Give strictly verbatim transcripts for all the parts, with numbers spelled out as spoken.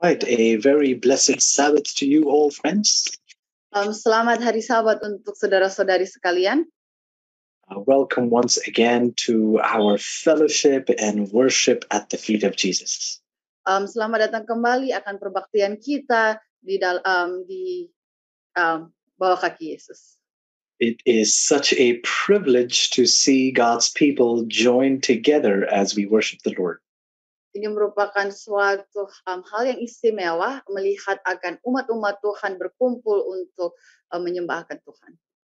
Right, a very blessed Sabbath to you all, friends. Um, selamat hari Sabat untuk saudara-saudari sekalian. Uh, welcome once again to our fellowship and worship at the feet of Jesus. Um, selamat datang kembali akan perbaktian kita di dal um, di um, bawah kaki Yesus. It is such a privilege to see God's people join together as we worship the Lord. Ini merupakan suatu um, hal yang istimewa melihat akan umat-umat Tuhan berkumpul untuk um, menyembahkan Tuhan.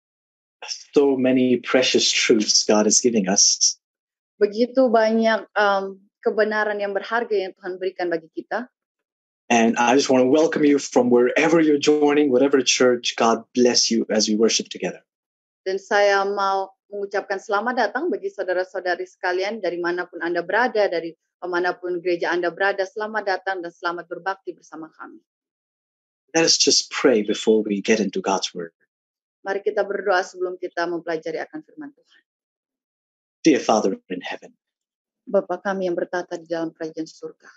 So many precious truths God is giving us. Begitu banyak um, kebenaran yang berharga yang Tuhan berikan bagi kita. And I just want to welcome you from wherever you're joining, whatever church. God bless you as we worship together. Dan saya mau mengucapkan selamat datang bagi saudara-saudari sekalian dari manapun Anda berada, dari manapun gereja Anda berada. Selamat datang dan selamat berbakti bersama kami. Let us just pray before we get into God's word. Mari kita berdoa sebelum kita mempelajari akan firman Tuhan. Dear Father in heaven, Bapa kami yang bertata di dalam kerajaan surga.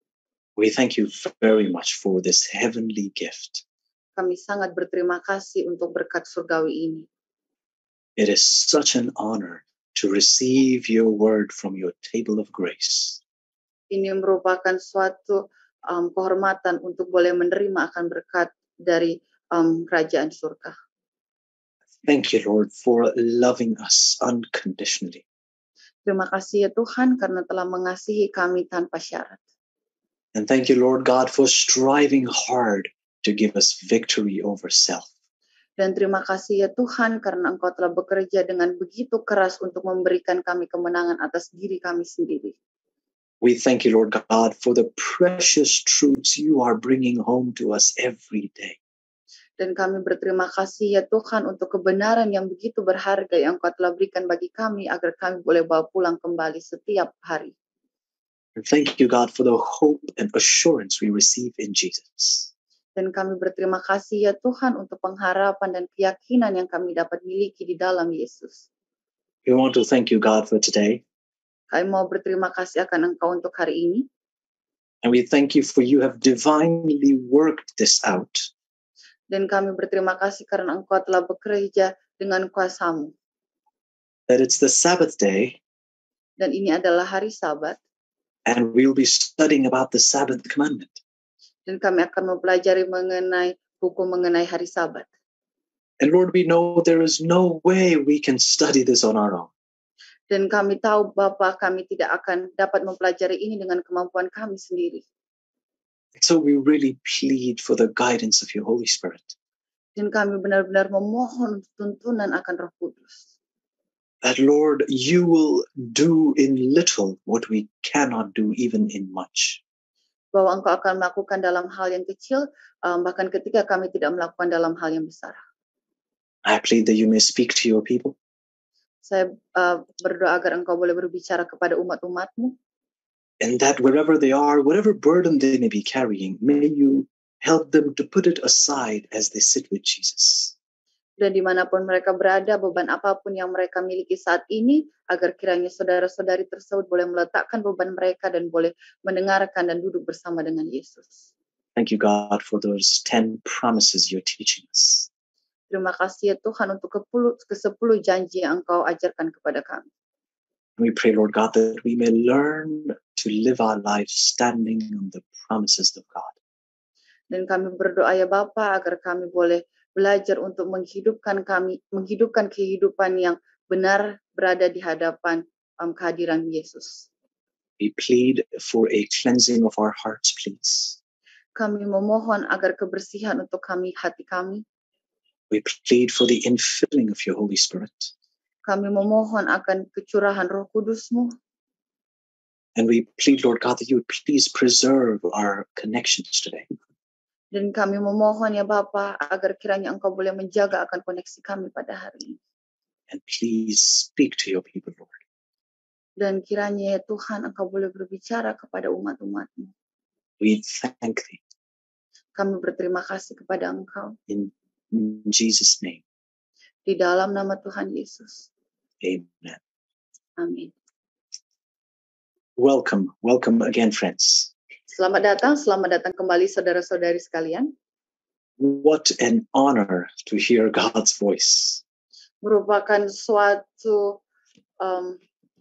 we thank you very much for this heavenly gift. Kami sangat berterima kasih untuk berkat surgawi ini. It is such an honor to receive your word from your table of grace. Ini merupakan suatu um, kehormatan untuk boleh menerima akan berkat dari um, kerajaan surga. Thank you, Lord, for loving us unconditionally. Terima kasih ya Tuhan karena telah mengasihi kami tanpa syarat. And thank you, Lord God, for striving hard to give us victory over self. Dan terima kasih ya Tuhan karena Engkau telah bekerja dengan begitu keras untuk memberikan kami kemenangan atas diri kami sendiri. We thank you, Lord God, for the precious truths you are bringing home to us every day. Dan kami berterima kasih ya Tuhan untuk kebenaran yang begitu berharga yang Engkau telah berikan bagi kami agar kami boleh bawa pulang kembali setiap hari. And thank you, God, for the hope and assurance we receive in Jesus. Dan kami berterima kasih ya Tuhan untuk pengharapan dan keyakinan yang kami dapat miliki di dalam Yesus. We want to thank you, God, for today. Kami mau berterima kasih akan Engkau untuk hari ini. And we thank you for you have divinely worked this out. Dan kami berterima kasih karena Engkau telah bekerja dengan kuasa-Mu. That it's the Sabbath day, Dan ini adalah hari Sabat. and we'll be studying about the Sabbath commandment. Dan kami akan mempelajari mengenai hukum mengenai hari Sabat. And Lord, we know there is no way we can study this on our own. Dan kami tahu Bapa kami tidak akan dapat mempelajari ini dengan kemampuan kami sendiri. So we really plead for the guidance of your Holy Spirit. Dan kami benar-benar memohon tuntunan akan Roh Kudus. That, Lord, you will do in little what we cannot do even in much. Bahwa Engkau akan melakukan dalam hal yang kecil, um, bahkan ketika kami tidak melakukan dalam hal yang besar. I plead that you may speak to your people. Saya uh, berdoa agar Engkau boleh berbicara kepada umat-umat-Mu. And that wherever they are, whatever burden they may be carrying, may you help them to put it aside as they sit with Jesus. Dan dimanapun mereka berada, beban apapun yang mereka miliki saat ini, agar kiranya saudara-saudari tersebut boleh meletakkan beban mereka dan boleh mendengarkan dan duduk bersama dengan Yesus. Thank you, God, for those ten promises you're teaching us. Terima kasih ya Tuhan untuk ke sepuluh janji yang Engkau ajarkan kepada kami. We pray, Lord God, that we may learn to live our lives standing on the promises of God. Dan kami berdoa ya Bapa agar kami boleh belajar untuk menghidupkan kami, menghidupkan kehidupan yang benar berada di hadapan um, kehadiran Yesus. We plead for a cleansing of our hearts, please. Kami memohon agar kebersihan untuk kami, hati kami. We plead for the infilling of your Holy Spirit. Kami memohon akan kecurahan Roh Kudus-Mu. And we plead, Lord God, that you would please preserve our connections today. Dan kami memohon ya Bapa agar kiranya Engkau boleh menjaga akan koneksi kami pada hari ini. And please speak to your people, Lord. Dan kiranya ya Tuhan Engkau boleh berbicara kepada umat-umat-Mu. We thank thee. Kami berterima kasih kepada Engkau. In, in Jesus' name. Di dalam nama Tuhan Yesus. Amen. Amin. Welcome, welcome again, friends. Selamat datang, selamat datang kembali saudara-saudari sekalian. What an honor to hear God's voice. Merupakan suatu um,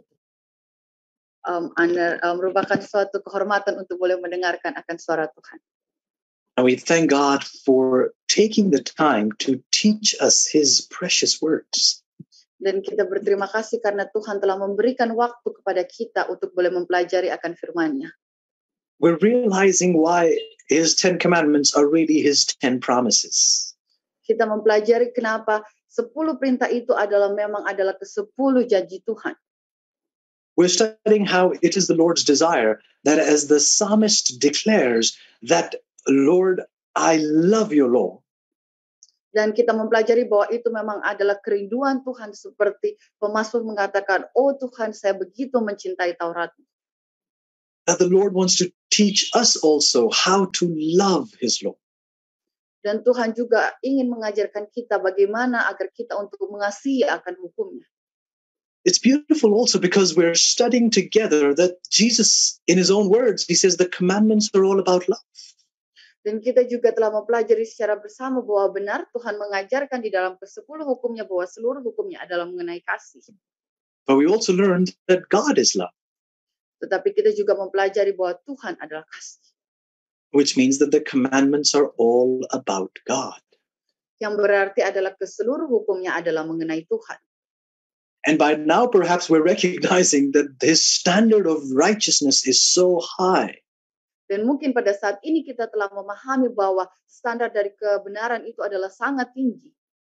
um, honor, um, merupakan suatu kehormatan untuk boleh mendengarkan akan suara Tuhan. And we thank God for taking the time to teach us His precious words. Dan kita berterima kasih karena Tuhan telah memberikan waktu kepada kita untuk boleh mempelajari akan firman-Nya. We're realizing why His Ten Commandments are really His Ten Promises. Kita mempelajari kenapa sepuluh perintah itu adalah memang adalah kesepuluh janji Tuhan. We're studying how it is the Lord's desire that as the psalmist declares that, Lord, I love your law. Dan kita mempelajari bahwa itu memang adalah kerinduan Tuhan seperti pemazmur mengatakan, oh Tuhan saya begitu mencintai Taurat. That the Lord wants to teach us also how to love His law. Dan Tuhan juga ingin mengajarkan kita bagaimana agar kita untuk mengasihi akan hukumnya. It's beautiful also because we're studying together that Jesus, in His own words, He says the commandments are all about love. Dan kita juga telah mempelajari secara bersama bahwa benar Tuhan mengajarkan di dalam kesepuluh hukumnya bahwa seluruh hukumnya adalah mengenai kasih. But we also learned that God is love, Tetapi kita juga mempelajari bahwa Tuhan adalah kasih. which means that the commandments are all about God. Yang berarti adalah keseluruh hukumnya adalah mengenai Tuhan. And by now perhaps we're recognizing that His standard of righteousness is so high. Dan mungkin pada saat ini kita telah memahami bahwa standar dari kebenaran itu adalah sangat tinggi.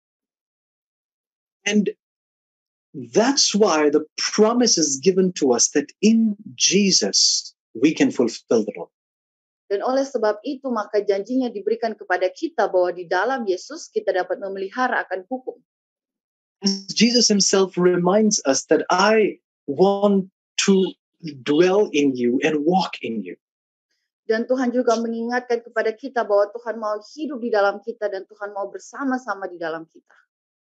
And that's why the promise is given to us that in Jesus we can fulfill the law. Dan oleh sebab itu maka janjinya diberikan kepada kita bahwa di dalam Yesus kita dapat memelihara akan hukum. As Jesus Himself reminds us that I want to dwell in you and walk in you. Dan Tuhan juga mengingatkan kepada kita bahwa Tuhan mau hidup di dalam kita dan Tuhan mau bersama-sama di dalam kita.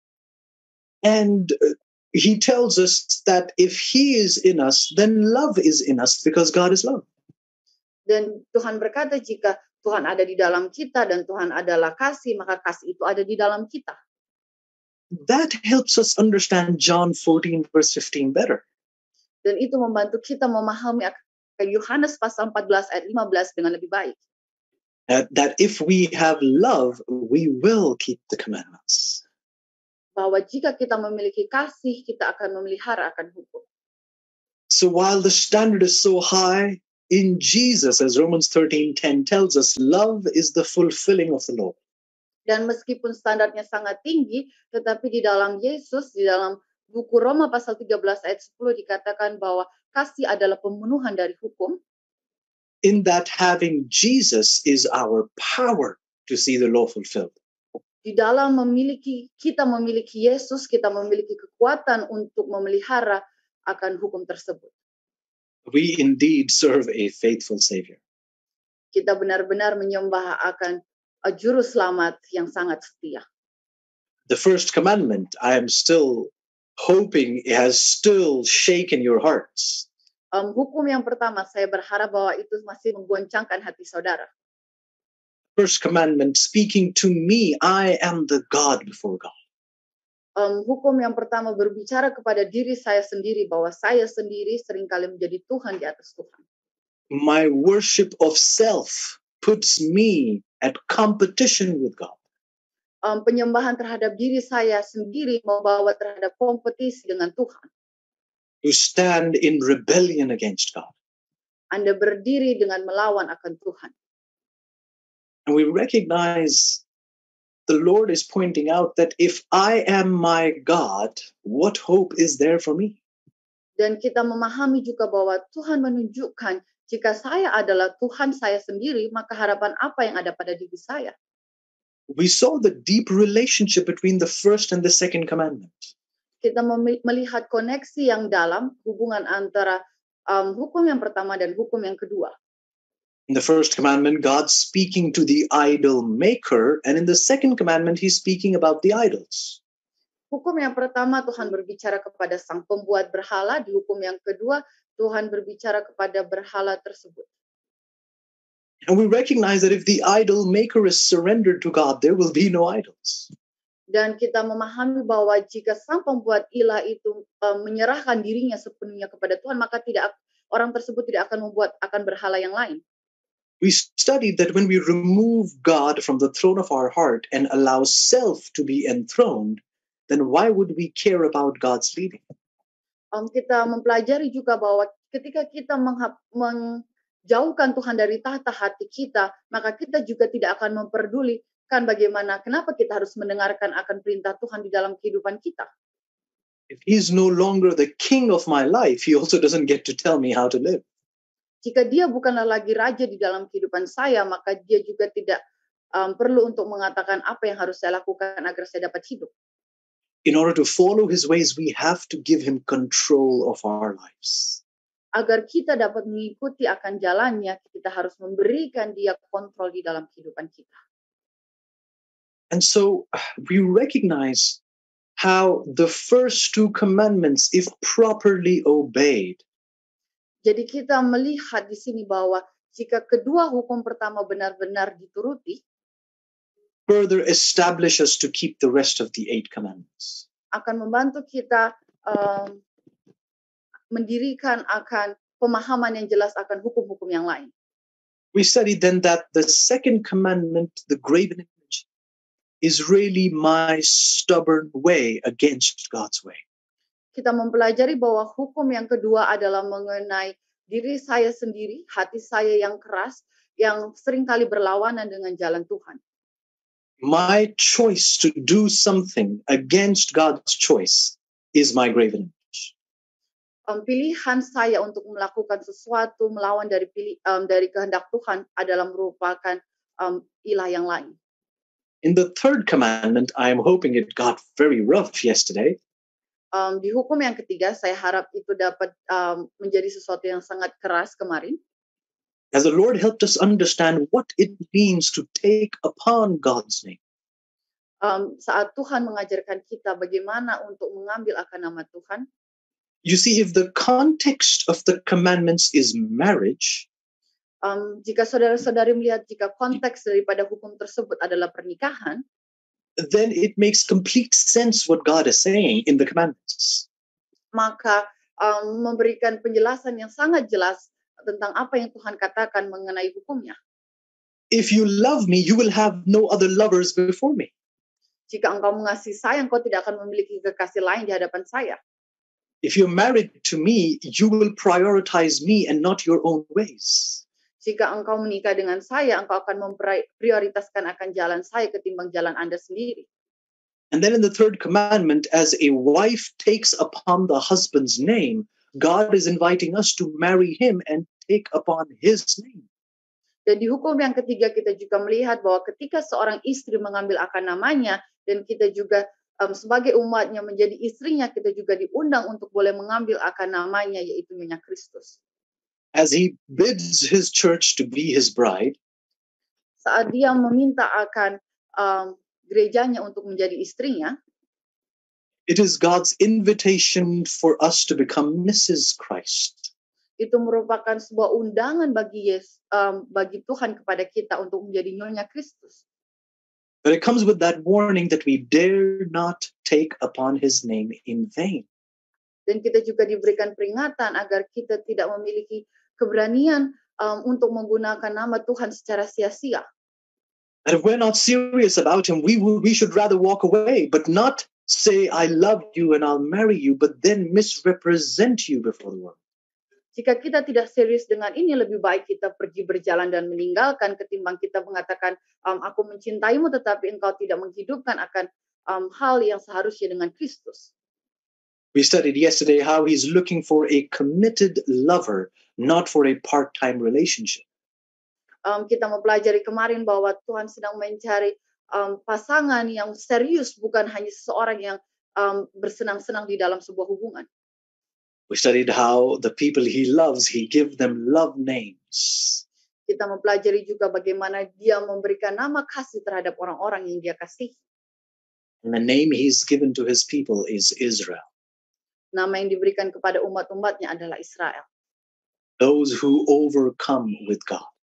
And uh, He tells us that if He is in us, then love is in us because God is love. Dan Tuhan berkata jika Tuhan ada di dalam kita dan Tuhan adalah kasih, maka kasih itu ada di dalam kita. That helps us understand John fourteen verse fifteen better. Dan itu membantu kita memahami akan Yohanes pasal empat belas ayat lima belas dengan lebih baik. Uh, that if we have love, we will keep the commandments. Bahwa jika kita memiliki kasih, kita akan memelihara akan hukum. So while the standard is so high, in Jesus, as Romans thirteen ten tells us, love is the fulfilling of the law. Dan meskipun standarnya sangat tinggi, tetapi di dalam Yesus, di dalam buku Roma pasal tiga belas ayat sepuluh dikatakan bahwa kasih adalah pemenuhan dari hukum. In that having Jesus is our power to see the law fulfilled. Di dalam memiliki, kita memiliki Yesus, kita memiliki kekuatan untuk memelihara akan hukum tersebut. We indeed serve a faithful Savior. Kita benar-benar menyembah akan uh, juru selamat yang sangat setia. The first commandment, I am still hoping, has still shaken your hearts. Um, hukum yang pertama, saya berharap bahwa itu masih menggoncangkan hati saudara. First commandment, speaking to me, I am the God before God. Um, hukum yang pertama berbicara kepada diri saya sendiri bahwa saya sendiri seringkali menjadi Tuhan di atas Tuhan. My worship of self puts me at competition with God. Um, penyembahan terhadap diri saya sendiri membawa terhadap kompetisi dengan Tuhan. To stand in rebellion against God. Anda berdiri dengan melawan akan Tuhan. And we recognize the Lord is pointing out that if I am my God, what hope is there for me? Dan kita memahami juga bahwa Tuhan menunjukkan jika saya adalah Tuhan saya sendiri, maka harapan apa yang ada pada diri saya? We saw the deep relationship between the first and the second commandment. Kita melihat koneksi yang dalam hubungan antara um, hukum yang pertama dan hukum yang kedua. In the first commandment, God's speaking to the idol maker, and in the second commandment, He's speaking about the idols. Hukum yang pertama Tuhan berbicara kepada sang pembuat berhala, di hukum yang kedua Tuhan berbicara kepada berhala tersebut. And we recognize that if the idol maker is surrendered to God, there will be no idols. Dan kita memahami bahwa jika sang pembuat ilah itu uh, menyerahkan dirinya sepenuhnya kepada Tuhan, maka tidak orang tersebut tidak akan membuat akan berhala yang lain. We studied that when we remove God from the throne of our heart and allow self to be enthroned, then why would we care about God's leading? Um, kita mempelajari juga bahwa ketika kita menghap, menjauhkan Tuhan dari tahta hati kita, maka kita juga tidak akan memperdulikan bagaimana, kenapa kita harus mendengarkan akan perintah Tuhan di dalam kehidupan kita. If He's no longer the king of my life, He also doesn't get to tell me how to live. Jika dia bukanlah lagi raja di dalam kehidupan saya, maka dia juga tidak um, perlu untuk mengatakan apa yang harus saya lakukan agar saya dapat hidup. In order to follow His ways, we have to give Him control of our lives. Agar kita dapat mengikuti akan jalannya, kita harus memberikan dia kontrol di dalam kehidupan kita. And so we recognize how the first two commandments, if properly obeyed, jadi kita melihat di sini bahwa jika kedua hukum pertama benar-benar dituruti, further establish us to keep the rest of the eight commandments. Akan membantu kita um, mendirikan akan pemahaman yang jelas akan hukum-hukum yang lain. We studied then that the second commandment, the graven image, is really my stubborn way against God's way. Kita mempelajari bahwa hukum yang kedua adalah mengenai diri saya sendiri, hati saya yang keras, yang seringkali berlawanan dengan jalan Tuhan. My choice to do something against God's choice is my graven image. Um, pilihan saya untuk melakukan sesuatu melawan dari pilih, um, dari kehendak Tuhan adalah merupakan um, ilah yang lain. In the third commandment, I am hoping it got very rough yesterday. Um, di hukum yang ketiga, saya harap itu dapat um, menjadi sesuatu yang sangat keras kemarin. As the Lord helped us understand what it means to take upon God's name. Um, saat Tuhan mengajarkan kita bagaimana untuk mengambil akan nama Tuhan. You see, if the context of the commandments is marriage, um, jika saudara-saudari melihat jika konteks daripada hukum tersebut adalah pernikahan, then it makes complete sense what God is saying in the commandments. Maka um, memberikan penjelasan yang sangat jelas tentang apa yang Tuhan katakan mengenai hukumnya. If you love me, you will have no other lovers before me. Jika engkau mengasihi saya, engkau tidak akan memiliki kekasih lain di hadapan saya. If you're married to me, you will prioritize me and not your own ways. Jika engkau menikah dengan saya, engkau akan memprioritaskan akan jalan saya ketimbang jalan Anda sendiri. And then in the third commandment, as a wife takes upon the husband's name, God is inviting us to marry him and take upon his name. Dan di hukum yang ketiga kita juga melihat bahwa ketika seorang istri mengambil akan namanya, dan kita juga um, sebagai umatnya menjadi istrinya, kita juga diundang untuk boleh mengambil akan namanya, yaitu Nyonya Kristus. As he bids his church to be his bride, saat dia meminta akan um, gerejanya untuk menjadi istrinya, it is God's invitation for us to become Missus Christ. Itu merupakan sebuah undangan bagi Yes, um, bagi Tuhan kepada kita untuk menjadi Nyonya Kristus. But it comes with that warning that we dare not take upon his name in vain. Dan kita juga diberikan peringatan agar kita tidak memiliki keberanian um, untuk menggunakan nama Tuhan secara sia-sia. And if we're not serious about him, we we should rather walk away, but not say, I love you and I'll marry you, but then misrepresent you before the world. Jika kita tidak serius dengan ini, lebih baik kita pergi berjalan dan meninggalkan ketimbang kita mengatakan, um, aku mencintaimu tetapi engkau tidak menghidupkan akan um, hal yang seharusnya dengan Kristus. We studied yesterday how he's looking for a committed lover, not for a part-time relationship. Um, kita mempelajari kemarin bahwa Tuhan sedang mencari um, pasangan yang serius, bukan hanya seseorang yang um, bersenang-senang di dalam sebuah hubungan. We studied how the people he loves, he gives them love names. Kita mempelajari juga bagaimana dia memberikan nama kasih terhadap orang-orang yang dia kasih. And the name he's given to his people is Israel. Nama yang diberikan kepada umat-umatnya adalah Israel. Those who overcome with God.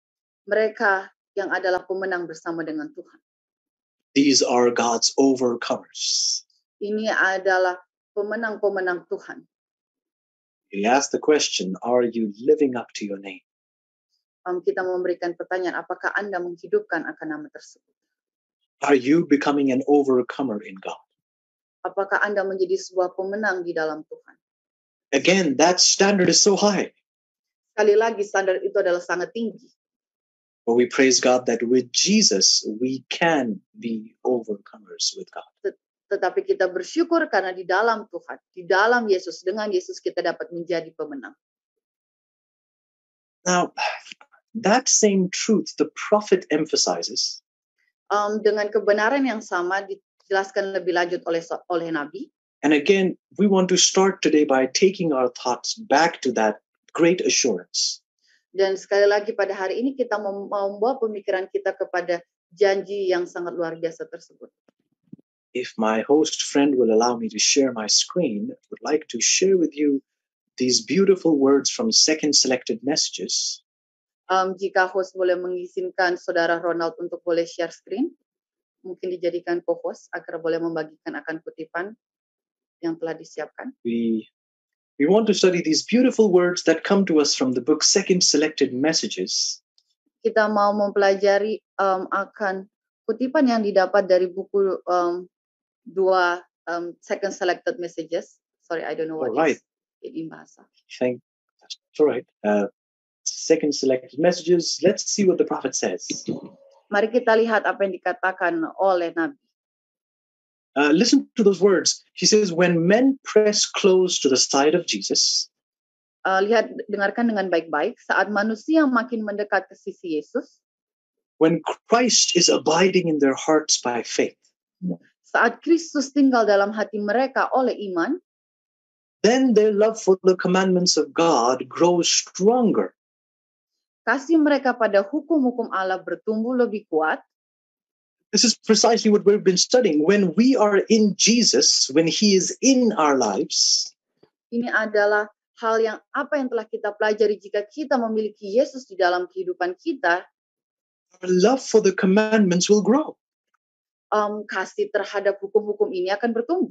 mereka yang adalah pemenang bersama dengan Tuhan. These are God's overcomers. Ini adalah pemenang-pemenang Tuhan. He asked the question, are you living up to your name? Um, kita memberikan pertanyaan, apakah Anda menghidupkan akan nama tersebut? Are you becoming an overcomer in God? Apakah Anda menjadi sebuah pemenang di dalam Tuhan? Again, that standard is so high. Sekali lagi, standar itu adalah sangat tinggi. But we praise God that with Jesus, we can be overcomers with God. Tetapi kita bersyukur karena di dalam Tuhan, di dalam Yesus, dengan Yesus kita dapat menjadi pemenang. Now, that same truth the prophet emphasizes. Um, dengan kebenaran yang sama dijelaskan lebih lanjut oleh oleh Nabi. And again, we want to start today by taking our thoughts back to that great assurance. Dan sekali lagi pada hari ini kita membawa pemikiran kita kepada janji yang sangat luar biasa tersebut. If my host friend will allow me to share my screen, I would like to share with you these beautiful words from Second Selected Messages. Um, jika host boleh mengizinkan saudara Ronald untuk boleh share screen, mungkin dijadikan co-host agar boleh membagikan akan kutipan yang telah disiapkan. We we want to study these beautiful words that come to us from the book Second Selected Messages. Kita mau mempelajari um, akan kutipan yang didapat dari buku um, dua um, Second Selected Messages. Sorry, I don't know what All right. is in bahasa. Thank. That's all right. Uh, Second Selected Messages. Let's see what the prophet says. Mari kita lihat apa yang dikatakan oleh Nabi. Uh, listen to those words. He says, when men press close to the side of Jesus, uh, lihat, dengarkan dengan baik-baik, saat manusia makin mendekat ke sisi Yesus, when Christ is abiding in their hearts by faith, saat Kristus tinggal dalam hati mereka oleh iman, then their love for the commandments of God grows stronger. Kasih mereka pada hukum-hukum Allah bertumbuh lebih kuat. This is precisely what we've been studying. When we are in Jesus, when He is in our lives, ini adalah hal yang apa yang telah kita pelajari. Jika kita memiliki Yesus di dalam kehidupan kita, our love for the commandments will grow. Um, kasih terhadap hukum-hukum ini akan bertumbuh.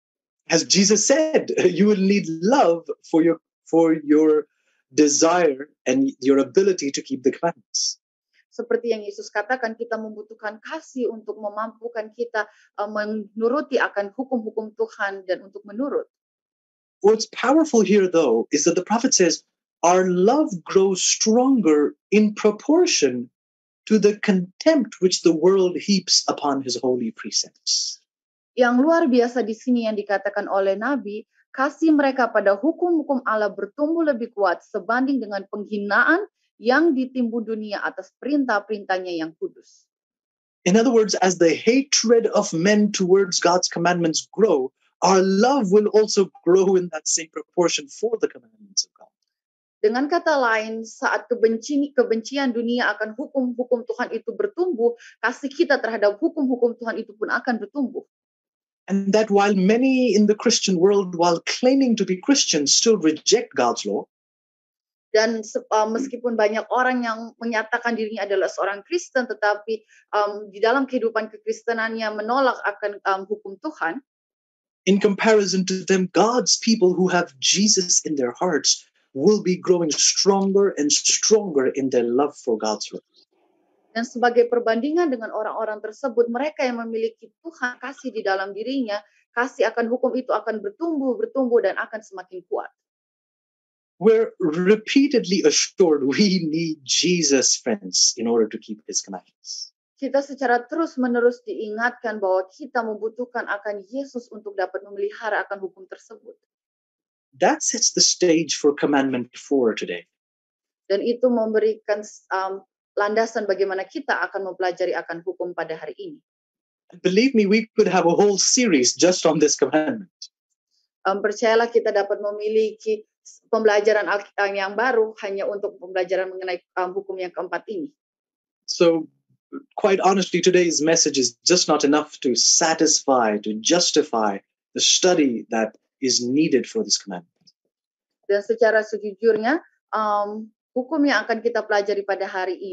As Jesus said, you will need love for your for your desire and your ability to keep the commandments. Seperti yang Yesus katakan, kita membutuhkan kasih untuk memampukan kita uh, menuruti akan hukum-hukum Tuhan dan untuk menurut. What's powerful here, though, is that the prophet says, our love grows stronger in proportion to the contempt which the world heaps upon his holy precepts. Yang luar biasa di sini yang dikatakan oleh Nabi, kasih mereka pada hukum-hukum Allah bertumbuh lebih kuat sebanding dengan penghinaan yang ditimbun dunia atas perintah-perintahnya yang kudus. In other words, as the hatred of men towards God's commandments grow, our love will also grow in that same proportion for the commandments of God. Dengan kata lain, saat kebenci, kebencian dunia akan hukum-hukum Tuhan itu bertumbuh, kasih kita terhadap hukum-hukum Tuhan itu pun akan bertumbuh. And that while many in the Christian world, while claiming to be Christians, still reject God's law, dan uh, meskipun banyak orang yang menyatakan dirinya adalah seorang Kristen, tetapi um, di dalam kehidupan kekristenannya menolak akan um, hukum Tuhan, in comparison to them, God's people who have Jesus in their hearts will be growing stronger and stronger in their love for God's word. Dan sebagai perbandingan dengan orang-orang tersebut, mereka yang memiliki Tuhan kasih di dalam dirinya, kasih akan hukum itu akan bertumbuh, bertumbuh dan akan semakin kuat. We're repeatedly assured we need Jesus, friends, in order to keep his commandments. Kita secara terus-menerus diingatkan bahwa kita membutuhkan akan Yesus untuk dapat memelihara akan hukum tersebut. That sets the stage for commandment four today. Dan itu memberikan um, landasan bagaimana kita akan mempelajari akan hukum pada hari ini. Believe me, we could have a whole series just on this commandment. Um, percayalah kita dapat memiliki pembelajaran yang baru hanya untuk pembelajaran mengenai um, hukum yang keempat ini. So, quite honestly, today's message is just not enough to satisfy, to justify the study that is needed for this commandment. Dan secara sejujurnya, um, hukum yang akan kita pelajari pada hari ini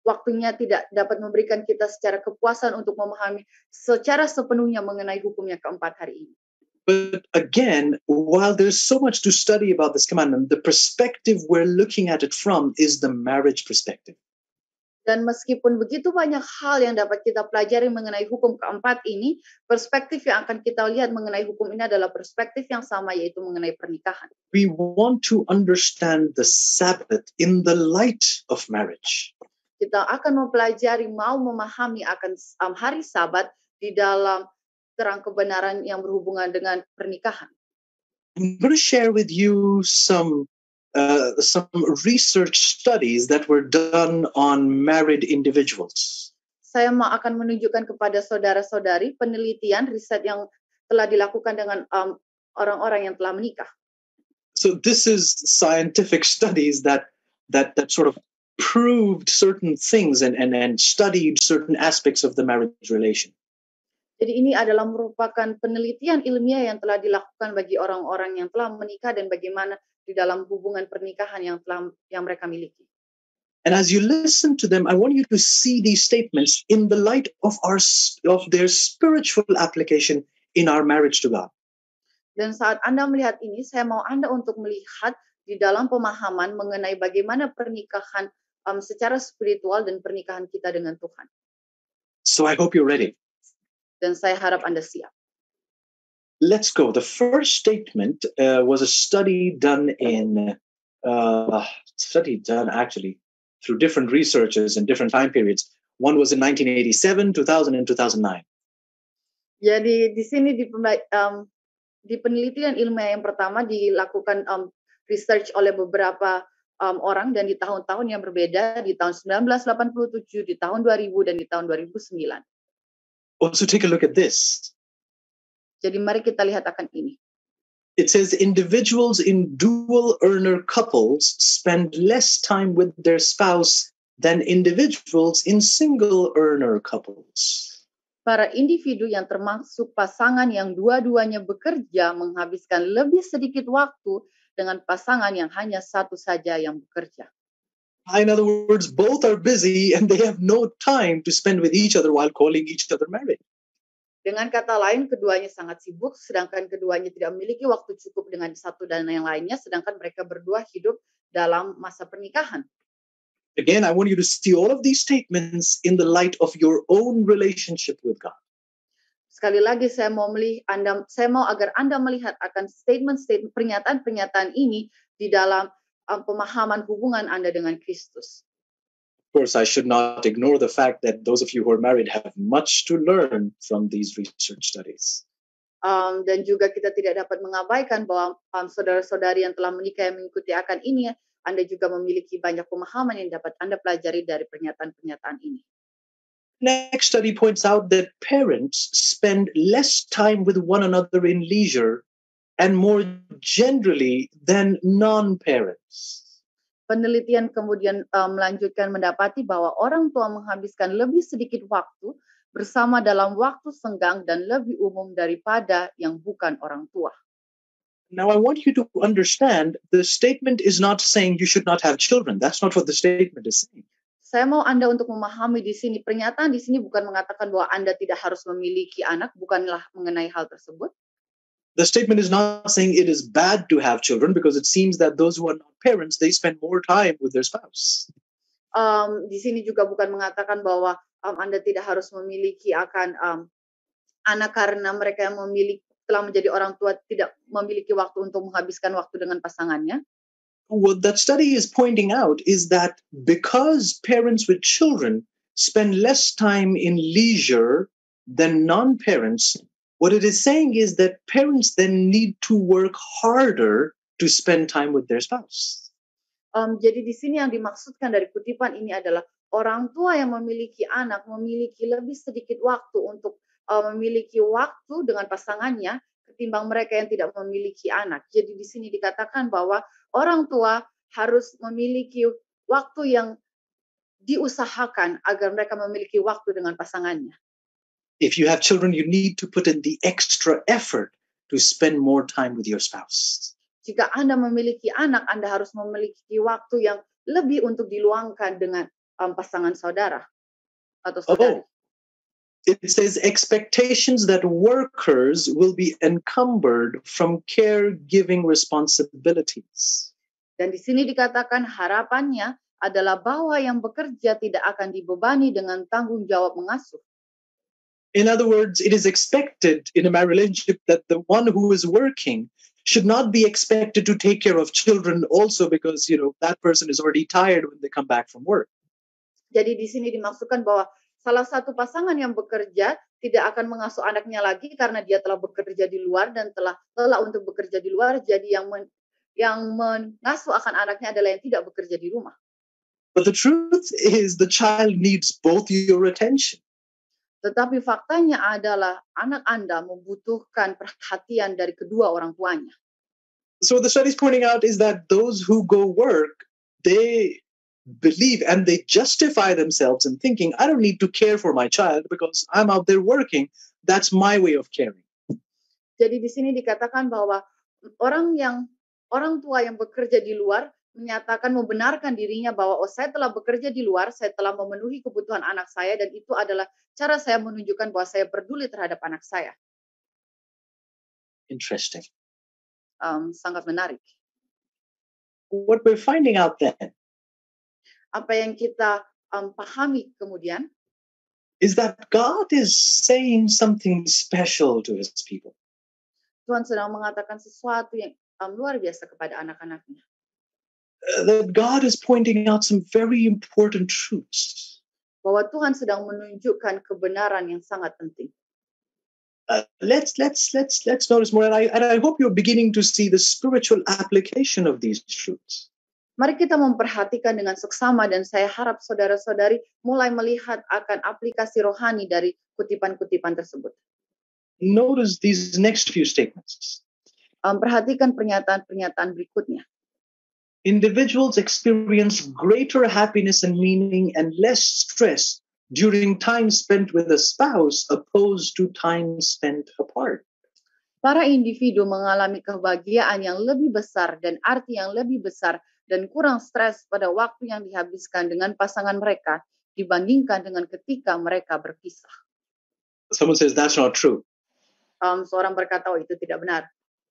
waktunya tidak dapat memberikan kita secara kepuasan untuk memahami secara sepenuhnya mengenai hukumnya keempat hari ini. But again, while there's so much to study about this commandment, the perspective we're looking at it from is the marriage perspective. Dan meskipun begitu banyak hal yang dapat kita pelajari mengenai hukum keempat ini, perspektif yang akan kita lihat mengenai hukum ini adalah perspektif yang sama, yaitu mengenai pernikahan. We want to understand the Sabbath in the light of marriage. Kita akan mempelajari, mau memahami akan um, hari Sabat di dalam terang kebenaran yang berhubungan dengan pernikahan. I'm going to share with you some uh, some research studies that were done on married individuals. Saya mau akan menunjukkan kepada saudara-saudari penelitian riset yang telah dilakukan dengan um, orang-orang yang telah menikah. So this is scientific studies that that that sort of proved certain things and, and, and studied certain aspects of the marriage relation. Jadi ini adalah merupakan penelitian ilmiah yang telah dilakukan bagi orang-orang yang telah menikah dan bagaimana di dalam hubungan pernikahan yang telah yang mereka miliki. And as you listen to them, I want you to see these statements in the light of our of their spiritual application in our marriage to God. Dan saat Anda melihat ini, saya mau Anda untuk melihat di dalam pemahaman mengenai bagaimana pernikahan um, secara spiritual dan pernikahan kita dengan Tuhan. So I hope you're ready. Dan saya harap Anda siap. Let's go. The first statement uh, was a study done in, uh, study done actually through different researchers in different time periods. One was in nineteen eighty-seven, two thousand, and two thousand nine. Jadi di sini di, um, di penelitian ilmiah yang pertama dilakukan um, research oleh beberapa um, orang dan di tahun-tahun yang berbeda, di tahun sembilan belas delapan puluh tujuh, di tahun dua ribu, dan di tahun dua ribu sembilan. Also take a look at this. Jadi mari kita lihat akan ini. It says individuals in dual earner couples spend less time with their spouse than individuals in single earner couples. Para individu yang termasuk pasangan yang dua-duanya bekerja menghabiskan lebih sedikit waktu dengan pasangan yang hanya satu saja yang bekerja. In other words, both are busy and they have no time to spend with each other while calling each other married. Dengan kata lain, keduanya sangat sibuk, sedangkan keduanya tidak memiliki waktu cukup dengan satu dan yang lainnya, sedangkan mereka berdua hidup dalam masa pernikahan. Again, I want you to see all of these statements in the light of your own relationship with God. Sekali lagi, saya mau melihat Anda, saya mau agar Anda melihat akan statement-statement pernyataan-pernyataan ini di dalam um, pemahaman hubungan Anda dengan Kristus. Of course, I should not ignore the fact that those of you who are married have much to learn from these research studies. Um, dan juga kita tidak dapat mengabaikan bahwa um, saudara-saudari yang telah menikah yang mengikuti akan ini, Anda juga memiliki banyak pemahaman yang dapat Anda pelajari dari pernyataan-pernyataan ini. Next study points out that parents spend less time with one another in leisure and more generally than non-parents. Penelitian kemudian um, melanjutkan mendapati bahwa orang tua menghabiskan lebih sedikit waktu bersama dalam waktu senggang dan lebih umum daripada yang bukan orang tua. Now I want you to understand the statement is not saying you should not have children. That's not what the statement is saying. Saya mau Anda untuk memahami di sini, pernyataan di sini bukan mengatakan bahwa Anda tidak harus memiliki anak, bukanlah mengenai hal tersebut. The statement is not saying it is bad to have children because it seems that those who are not parents, they spend more time with their spouse. Um, di sini juga bukan mengatakan bahwa um, Anda tidak harus memiliki akan um, anak karena mereka yang memiliki telah menjadi orang tua tidak memiliki waktu untuk menghabiskan waktu dengan pasangannya. What that study is pointing out is that because parents with children spend less time in leisure than non-parents, what it is saying is that parents then need to work harder to spend time with their spouse. Um, jadi di sini yang dimaksudkan dari kutipan ini adalah orang tua yang memiliki anak memiliki lebih sedikit waktu untuk uh, memiliki waktu dengan pasangannya ketimbang mereka yang tidak memiliki anak. Jadi di sini dikatakan bahwa orang tua harus memiliki waktu yang diusahakan agar mereka memiliki waktu dengan pasangannya. If you have children, you need to put in the extra effort to spend more time with your spouse. Jika Anda memiliki anak, Anda harus memiliki waktu yang lebih untuk diluangkan dengan um, pasangan saudara atau saudari. Oh, it says expectations that workers will be encumbered from caregiving responsibilities. Dan di sini dikatakan harapannya adalah bahwa yang bekerja tidak akan dibebani dengan tanggung jawab mengasuh. In other words, it is expected in a marriage relationship that the one who is working should not be expected to take care of children also because, you know, that person is already tired when they come back from work. Jadi di sini dimaksudkan bahwa salah satu pasangan yang bekerja tidak akan mengasuh anaknya lagi karena dia telah bekerja di luar dan telah lelah untuk bekerja di luar. Jadi yang men, yang mengasuh akan anaknya adalah yang tidak bekerja di rumah. But the truth is the child needs both your attention. Tetapi faktanya adalah anak Anda membutuhkan perhatian dari kedua orang tuanya. So the study is pointing out is that those who go work, they believe and they justify themselves in thinking, I don't need to care for my child because I'm out there working. That's my way of caring. Jadi di sini dikatakan bahwa orang yang orang tua yang bekerja di luar menyatakan membenarkan dirinya bahwa oh saya telah bekerja di luar, saya telah memenuhi kebutuhan anak saya dan itu adalah cara saya menunjukkan bahwa saya peduli terhadap anak saya. Interesting. Um, sangat menarik. What we're finding out then Apa yang kita um, pahami kemudian is that God is saying something special to his people. Tuhan sedang mengatakan sesuatu yang um, luar biasa kepada anak-anaknya. Uh, that God is pointing out some very important truths. Bahwa Tuhan sedang menunjukkan kebenaran yang sangat penting. Uh, let's let's let's let's notice more, and I and I hope you're beginning to see the spiritual application of these truths. Mari kita memperhatikan dengan seksama dan saya harap saudara-saudari mulai melihat akan aplikasi rohani dari kutipan-kutipan tersebut. Notice these next few statements. Um, perhatikan pernyataan-pernyataan berikutnya. Individuals experience greater happiness and meaning and less stress during time spent with a spouse opposed to time spent apart. Para individu mengalami kebahagiaan yang lebih besar dan arti yang lebih besar dan kurang stres pada waktu yang dihabiskan dengan pasangan mereka dibandingkan dengan ketika mereka berpisah. Someone says that's not true. Um, seorang berkata, oh itu tidak benar.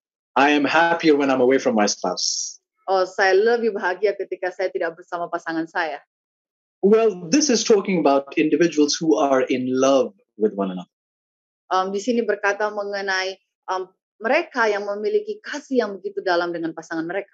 I am happier when I'm away from my spouse. Oh, saya lebih bahagia ketika saya tidak bersama pasangan saya. Well, this is talking about individuals who are in love with one another. Um, di sini berkata mengenai um, mereka yang memiliki kasih yang begitu dalam dengan pasangan mereka.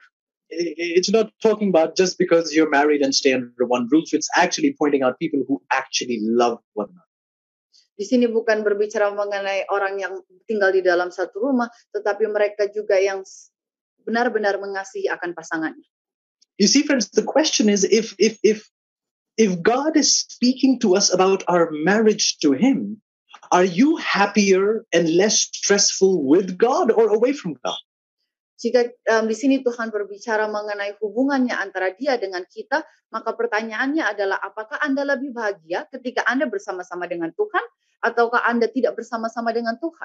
It's not talking about just because you're married and stay under one roof. It's actually pointing out people who actually love one another. Di sini bukan berbicara mengenai orang yang tinggal di dalam satu rumah, tetapi mereka juga yang benar-benar mengasihi akan pasangannya. You see, friends, the question is if if if if God is speaking to us about our marriage to Him, are you happier and less stressful with God or away from God? Jika um, di sini Tuhan berbicara mengenai hubungannya antara Dia dengan kita, maka pertanyaannya adalah apakah Anda lebih bahagia ketika Anda bersama-sama dengan Tuhan ataukah Anda tidak bersama-sama dengan Tuhan?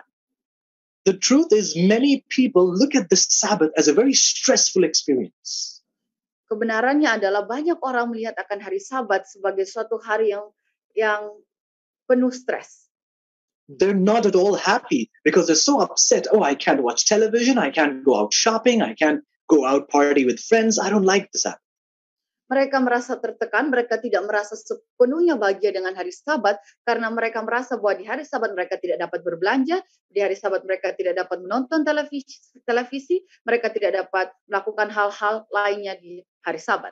The truth is many people look at the Sabbath as a very stressful experience. Kebenarannya adalah banyak orang melihat akan hari Sabat sebagai suatu hari yang yang penuh stres. They're not at all happy because they're so upset. Oh, I can't watch television. I can't go out shopping. I can't go out party with friends. I don't like the Sabbath. Mereka merasa tertekan, mereka tidak merasa sepenuhnya bahagia dengan hari Sabat karena mereka merasa bahwa di hari Sabat mereka tidak dapat berbelanja, di hari Sabat mereka tidak dapat menonton televisi, televisi, mereka tidak dapat melakukan hal-hal lainnya di hari Sabat.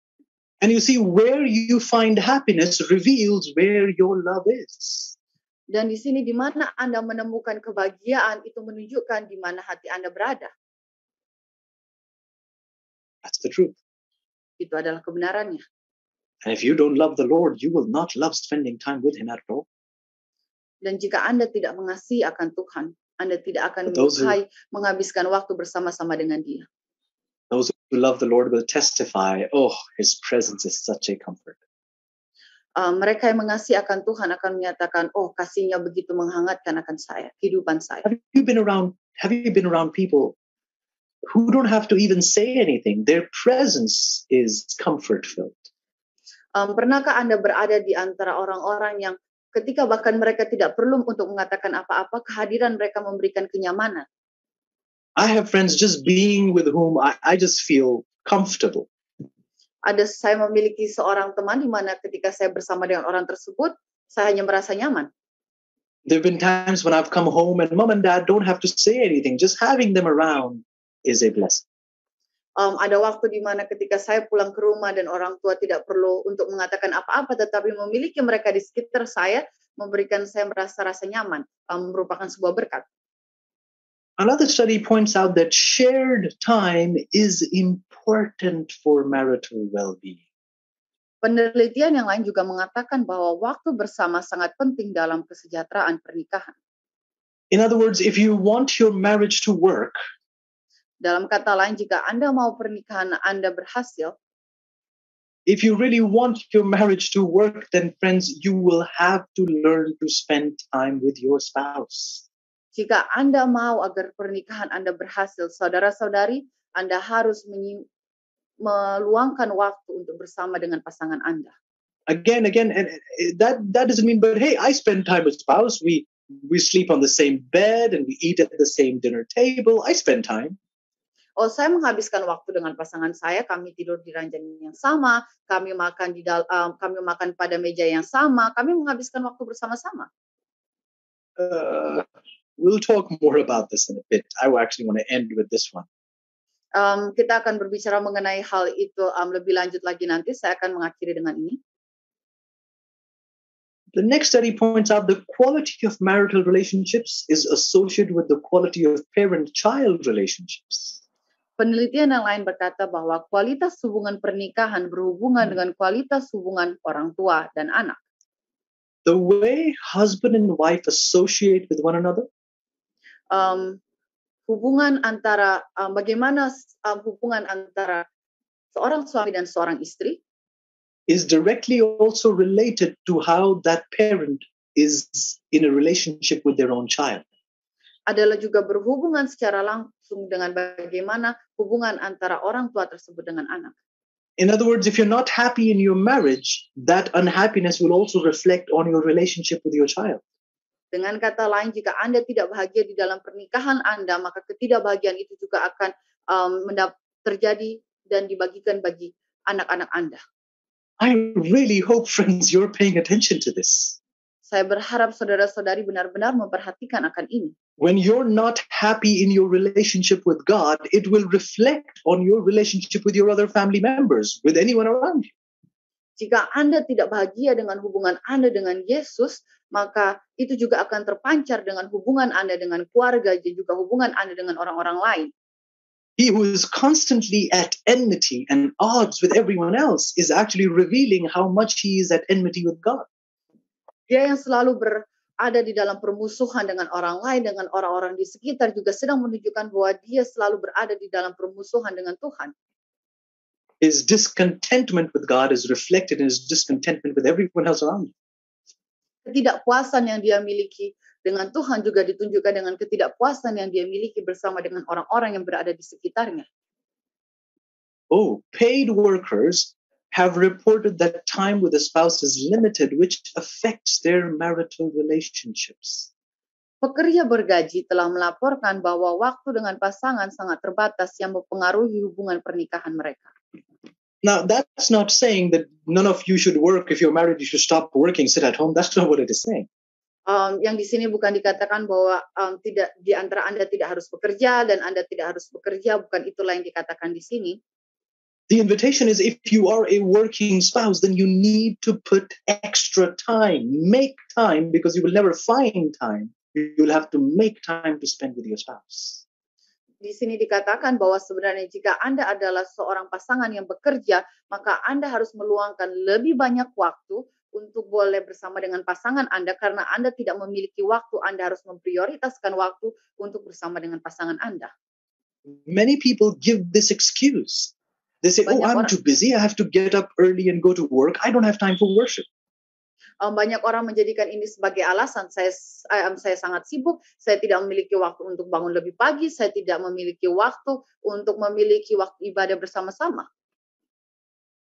And you see, where you find happiness reveals where your love is. Dan di sini di mana Anda menemukan kebahagiaan itu menunjukkan di mana hati Anda berada. That's the truth. Itu adalah kebenarannya. And if you don't love the Lord, you will not love spending time with Him at all. Dan jika Anda tidak mengasihi akan Tuhan, Anda tidak akan But those who- menyukai menghabiskan waktu bersama-sama dengan Dia. Those who love the Lord will testify, oh, His presence is such a comfort. Uh, mereka yang mengasihi akan Tuhan akan menyatakan, oh kasihnya begitu menghangatkan akan saya, kehidupan saya. Have you been around, have you been around people who don't have to even say anything? Their presence is comfort-filled. Um, pernahkah Anda berada di antara orang-orang yang ketika bahkan mereka tidak perlu untuk mengatakan apa-apa, kehadiran mereka memberikan kenyamanan? I have friends just being with whom I, I just feel comfortable. Ada saya memiliki seorang teman di mana ketika saya bersama dengan orang tersebut, saya hanya merasa nyaman. There have been times when I've come home and mom and dad don't have to say anything. Just having them around is a blessing. Um, ada waktu di mana ketika saya pulang ke rumah dan orang tua tidak perlu untuk mengatakan apa-apa, tetapi memiliki mereka di sekitar saya, memberikan saya merasa rasa nyaman, um, merupakan sebuah berkat. Another study points out that shared time is important for marital well-being. Penelitian yang lain juga mengatakan bahwa waktu bersama sangat penting dalam kesejahteraan pernikahan. In other words, if you want your marriage to work, dalam kata lain, jika Anda mau pernikahan Anda berhasil, if you really want your marriage to work, then friends, you will have to learn to spend time with your spouse. Jika Anda mau agar pernikahan Anda berhasil, saudara-saudari, Anda harus meluangkan waktu untuk bersama dengan pasangan Anda. Again, again, and that that doesn't mean, but hey, I spend time with spouse. We we sleep on the same bed and we eat at the same dinner table. I spend time. Oh, saya menghabiskan waktu dengan pasangan saya. Kami tidur di ranjang yang sama. Kami makan di dal um, kami makan pada meja yang sama. Kami menghabiskan waktu bersama-sama. Uh, we'll talk more about this in a bit. I actually want to end with this one. Um, kita akan berbicara mengenai hal itu um, lebih lanjut lagi nanti. Saya akan mengakhiri dengan ini. The next study points out the quality of marital relationships is associated with the quality of parent-child relationships. Penelitian yang lain berkata bahwa kualitas hubungan pernikahan berhubungan dengan kualitas hubungan orang tua dan anak. The way husband and wife associate with one another, um, hubungan antara um, bagaimana um, hubungan antara seorang suami dan seorang istri, is directly also related to how that parent is in a relationship with their own child. Adalah juga berhubungan secara langsung dengan bagaimana hubungan antara orang tua tersebut dengan anak. In other words, if you're not happy in your marriage, that unhappiness will also reflect on your relationship with your child. Dengan kata lain, jika Anda tidak bahagia di dalam pernikahan Anda, maka ketidakbahagiaan itu juga akan um, terjadi dan dibagikan bagi anak-anak Anda. I really hope, friends, you're paying attention to this. Saya berharap saudara-saudari benar-benar memperhatikan akan ini. When you're not happy in your relationship with God, it will reflect on your relationship with your other family members, with anyone around you. Jika Anda tidak bahagia dengan hubungan Anda dengan Yesus, maka itu juga akan terpancar dengan hubungan Anda dengan keluarga dan juga hubungan Anda dengan orang-orang lain. He who is constantly at enmity and odds with everyone else is actually revealing how much he is at enmity with God. Dia yang selalu berada di dalam permusuhan dengan orang lain, dengan orang-orang di sekitar juga sedang menunjukkan bahwa dia selalu berada di dalam permusuhan dengan Tuhan. His discontentment with God is reflected in his discontentment with everyone else around him. Ketidakpuasan yang dia miliki dengan Tuhan juga ditunjukkan dengan ketidakpuasan yang dia miliki bersama dengan orang-orang yang berada di sekitarnya. Oh, paid workers have reported that time with a spouse is limited, which affects their marital relationships. Pekerja bergaji telah melaporkan bahwa waktu dengan pasangan sangat terbatas yang mempengaruhi hubungan pernikahan mereka. Now, that's not saying that none of you should work. If you're married, you should stop working, sit at home. That's not what it is saying. Um, yang di sini bukan dikatakan bahwa um, tidak di antara Anda tidak harus bekerja dan Anda tidak harus bekerja, bukan itulah yang dikatakan di sini. The invitation is if you are a working spouse, then you need to put extra time. Make time, because you will never find time. You'll have to make time to spend with your spouse. Di sini dikatakan bahwa sebenarnya jika Anda adalah seorang pasangan yang bekerja, maka Anda harus meluangkan lebih banyak waktu untuk boleh bersama dengan pasangan Anda, karena Anda tidak memiliki waktu. Anda harus memprioritaskan waktu untuk bersama dengan pasangan Anda. Many people give this excuse. They say, Banyak oh, I'm orang- too busy. I have to get up early and go to work. I don't have time for worship. Um, banyak orang menjadikan ini sebagai alasan. Saya, um, saya sangat sibuk, saya tidak memiliki waktu untuk bangun lebih pagi, saya tidak memiliki waktu untuk memiliki waktu ibadah bersama-sama.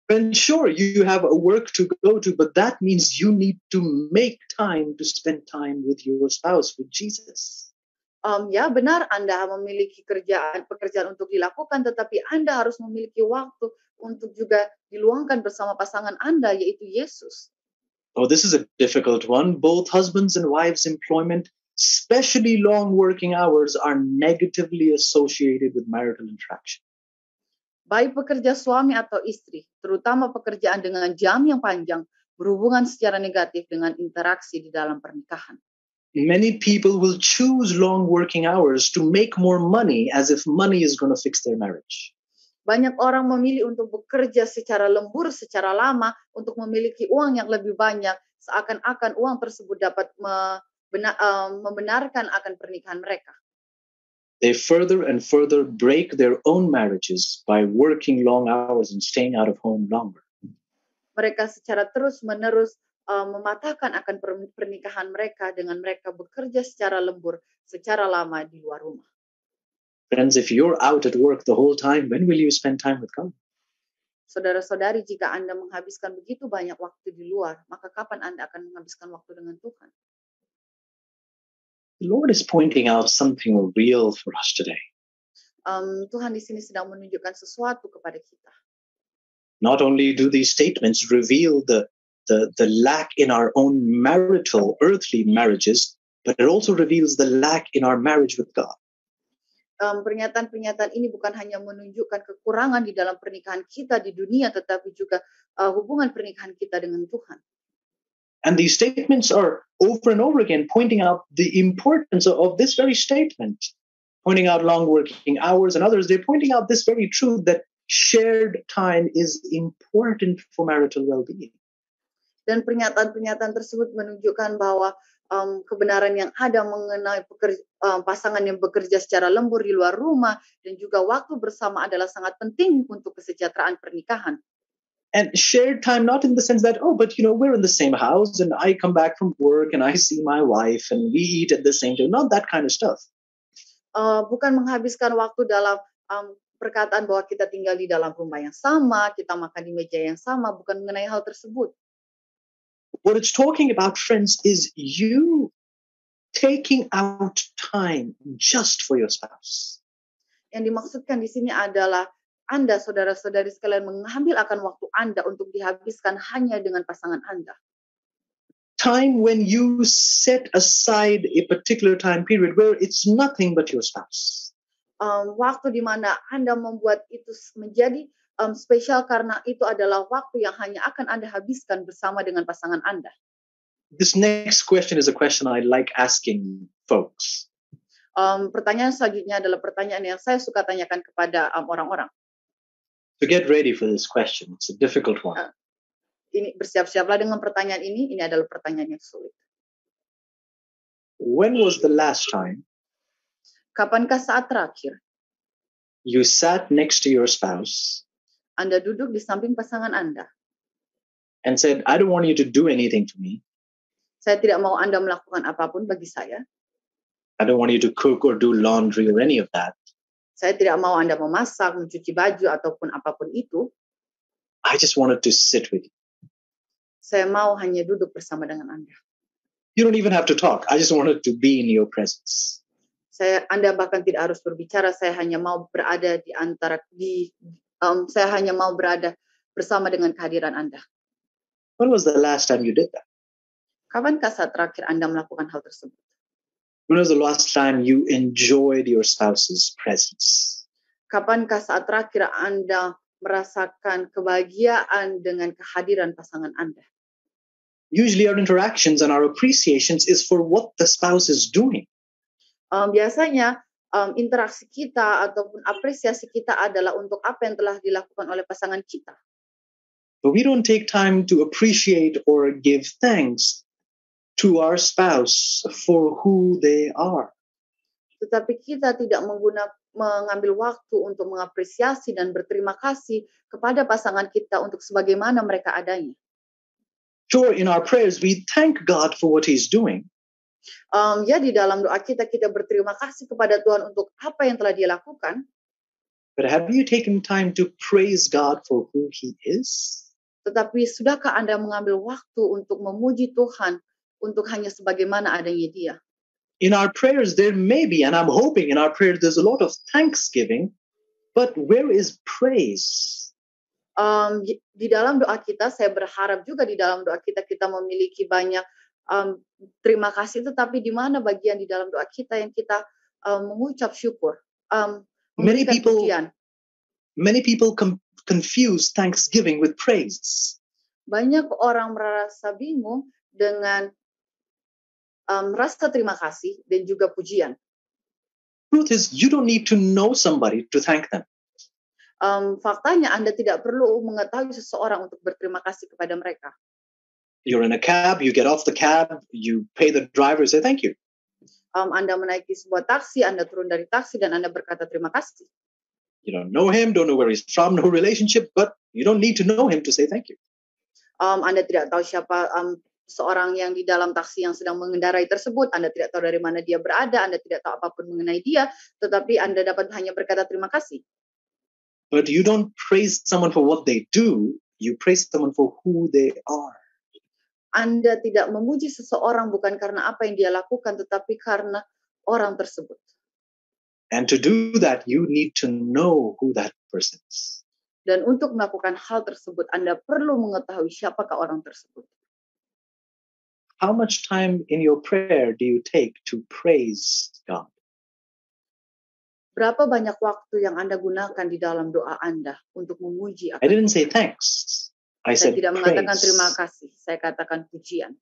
And sure, you have a work to go to, but that means you need to make time to spend time with your spouse, with Jesus. Um, ya benar Anda memiliki kerjaan pekerjaan untuk dilakukan, tetapi Anda harus memiliki waktu untuk juga diluangkan bersama pasangan Anda, yaitu Yesus. Oh, this is a difficult one. Both husbands and wives' employment, especially long working hours, are negatively associated with marital interaction. Baik pekerja suami atau istri, terutama pekerjaan dengan jam yang panjang, berhubungan secara negatif dengan interaksi di dalam pernikahan. Many people will choose long working hours to make more money as if money is going to fix their marriage. Banyak orang memilih untuk bekerja secara lembur, secara lama, untuk memiliki uang yang lebih banyak, seakan-akan uang tersebut dapat membenarkan akan pernikahan mereka. They further and further break their own marriages by working long hours and staying out of home longer. Mereka secara terus-menerus uh, mematahkan akan pernikahan mereka dengan mereka bekerja secara lembur, secara lama di luar rumah. Friends, if you're out at work the whole time, when will you spend time with God? Saudara-saudari, jika Anda menghabiskan begitu banyak waktu di luar, maka kapan Anda akan menghabiskan waktu dengan Tuhan? The Lord is pointing out something real for us today. Um, Tuhan di sini sedang menunjukkan sesuatu kepada kita. Not only do these statements reveal the, the, the lack in our own marital, earthly marriages, but it also reveals the lack in our marriage with God. Um, pernyataan-pernyataan ini bukan hanya menunjukkan kekurangan di dalam pernikahan kita di dunia, tetapi juga uh, hubungan pernikahan kita dengan Tuhan. And these statements are over and over again pointing out the importance of, of this very statement, pointing out long working hours and others. They're pointing out this very truth that shared time is important for marital well-being. Dan pernyataan-pernyataan tersebut menunjukkan bahwa um, kebenaran yang ada mengenai pekerja, um, pasangan yang bekerja secara lembur di luar rumah dan juga waktu bersama adalah sangat penting untuk kesejahteraan pernikahan. And shared time, not in the sense that, oh, but you know, we're in the same house and I come back from work and I see my wife and we eat at the same time. Not that kind of stuff. Uh, bukan menghabiskan waktu dalam um, perkataan bahwa kita tinggal di dalam rumah yang sama, kita makan di meja yang sama, bukan mengenai hal tersebut. What it's talking about, friends, is you taking out time just for your spouse. Yang dimaksudkan di sini adalah Anda, saudara-saudari sekalian, mengambil akan waktu Anda untuk dihabiskan hanya dengan pasangan Anda. Time when you set aside a particular time period where it's nothing but your spouse. Um, waktu di mana Anda membuat itu menjadi um, spesial karena itu adalah waktu yang hanya akan Anda habiskan bersama dengan pasangan Anda. This next question is a question I like asking folks. Um, pertanyaan selanjutnya adalah pertanyaan yang saya suka tanyakan kepada um, orang-orang. So get ready for this question. It's a difficult one. Uh, ini bersiap-siaplah dengan pertanyaan ini. Ini adalah pertanyaan yang sulit. When was the last time Kapankah saat terakhir you sat next to your spouse Anda duduk di samping pasangan Anda and said, I don't want you to do anything to me. Saya tidak mau Anda melakukan apapun bagi saya. I don't want you to cook or do laundry or any of that. Saya tidak mau Anda memasak, mencuci baju, ataupun apapun itu. I just wanted to sit with you. Saya mau hanya duduk bersama dengan Anda. You don't even have to talk. I just wanted to be in your presence. Saya, Anda bahkan tidak harus berbicara. Saya hanya mau berada di antara di. Um, saya hanya mau berada bersama dengan kehadiran Anda. When was the last time you did that? Kapankah saat terakhir Anda melakukan hal tersebut? When was the last time you enjoyed your spouse's presence? Kapankah saat terakhir Anda merasakan kebahagiaan dengan kehadiran pasangan Anda? Usually our interactions and our appreciations is for what the spouse is doing. Um, biasanya um, interaksi kita ataupun apresiasi kita adalah untuk apa yang telah dilakukan oleh pasangan kita. But we don't take time to appreciate or give thanks to our spouse for who they are. Tetapi kita tidak mengguna, mengambil waktu untuk mengapresiasi dan berterima kasih kepada pasangan kita untuk sebagaimana mereka adanya. Sure, in our prayers, we thank God for what He's doing. Um, ya, di dalam doa kita, kita berterima kasih kepada Tuhan untuk apa yang telah Dia lakukan. But have you taken time to praise God for who He is? Tetapi sudahkah Anda mengambil waktu untuk memuji Tuhan untuk hanya sebagaimana adanya Dia? In our prayers, there may be, and I'm hoping in our prayers, there's a lot of thanksgiving, but where is praise? Um, di di dalam doa kita, saya berharap juga di dalam doa kita kita memiliki banyak um, terima kasih, tetapi di mana bagian di dalam doa kita yang kita um, mengucap syukur, um, Many memberikan people, pujian. many people com- confuse thanksgiving with praise. Banyak orang merasa bingung dengan um, rasa terima kasih dan juga pujian. Truth is, you don't need to know somebody to thank them. Um, faktanya Anda tidak perlu mengetahui seseorang untuk berterima kasih kepada mereka. You're in a cab, you get off the cab, you pay the driver, say thank you. Um, Anda menaiki sebuah taksi, Anda turun dari taksi dan Anda berkata terima kasih. You don't know him, don't know where he's from, no relationship, but you don't need to know him to say thank you. Um, Anda tidak tahu siapa um, seorang yang di dalam taksi yang sedang mengendarai tersebut. Anda tidak tahu dari mana dia berada, Anda tidak tahu apapun mengenai dia, tetapi Anda dapat hanya berkata terima kasih. But you don't praise someone for what they do, you praise someone for who they are. Anda tidak memuji seseorang bukan karena apa yang dia lakukan, tetapi karena orang tersebut. And to do that, you need to know who that person is. Dan untuk melakukan hal tersebut, Anda perlu mengetahui siapakah orang tersebut. How much time in your prayer do you take to praise God? Berapa banyak waktu yang Anda gunakan di dalam doa Anda untuk memuji? I didn't say thanks. I Saya said tidak mengatakan praise. terima kasih, saya katakan pujian.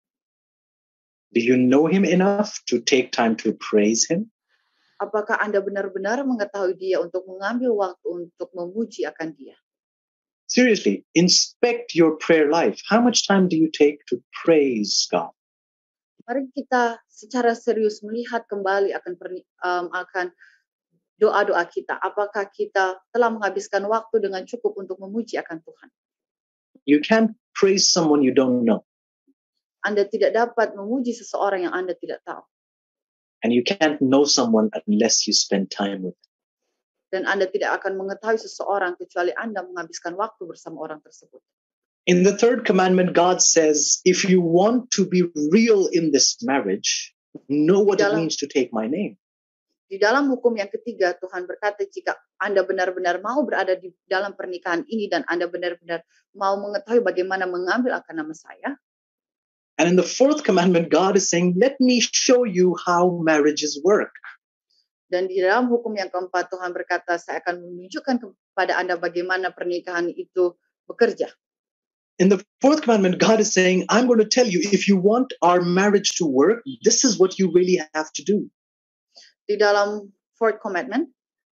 Do you know him enough to take time to praise him? Apakah Anda benar-benar mengetahui dia untuk mengambil waktu untuk memuji akan dia? Seriously, inspect your prayer life. How much time do you take to praise God? Mari kita secara serius melihat kembali akan perni- um, akan doa-doa kita. Apakah kita telah menghabiskan waktu dengan cukup untuk memuji akan Tuhan? You can't praise someone you don't know. Anda tidak dapat memuji seseorang yang Anda tidak tahu. And you can't know someone unless you spend time with them. Dan Anda tidak akan mengetahui seseorang kecuali Anda menghabiskan waktu bersama orang tersebut. In the third commandment, God says, if you want to be real in this marriage, know what it Dalam- means to take my name. Di dalam hukum yang ketiga, Tuhan berkata, jika Anda benar-benar mau berada di dalam pernikahan ini dan Anda benar-benar mau mengetahui bagaimana mengambil akan nama saya. And in the fourth commandment, God is saying, let me show you how marriages work. Dan di dalam hukum yang keempat, Tuhan berkata, saya akan menunjukkan kepada Anda bagaimana pernikahan itu bekerja. In the fourth commandment, God is saying, I'm going to tell you, if you want our marriage to work, this is what you really have to do. Di dalam fourth commandment,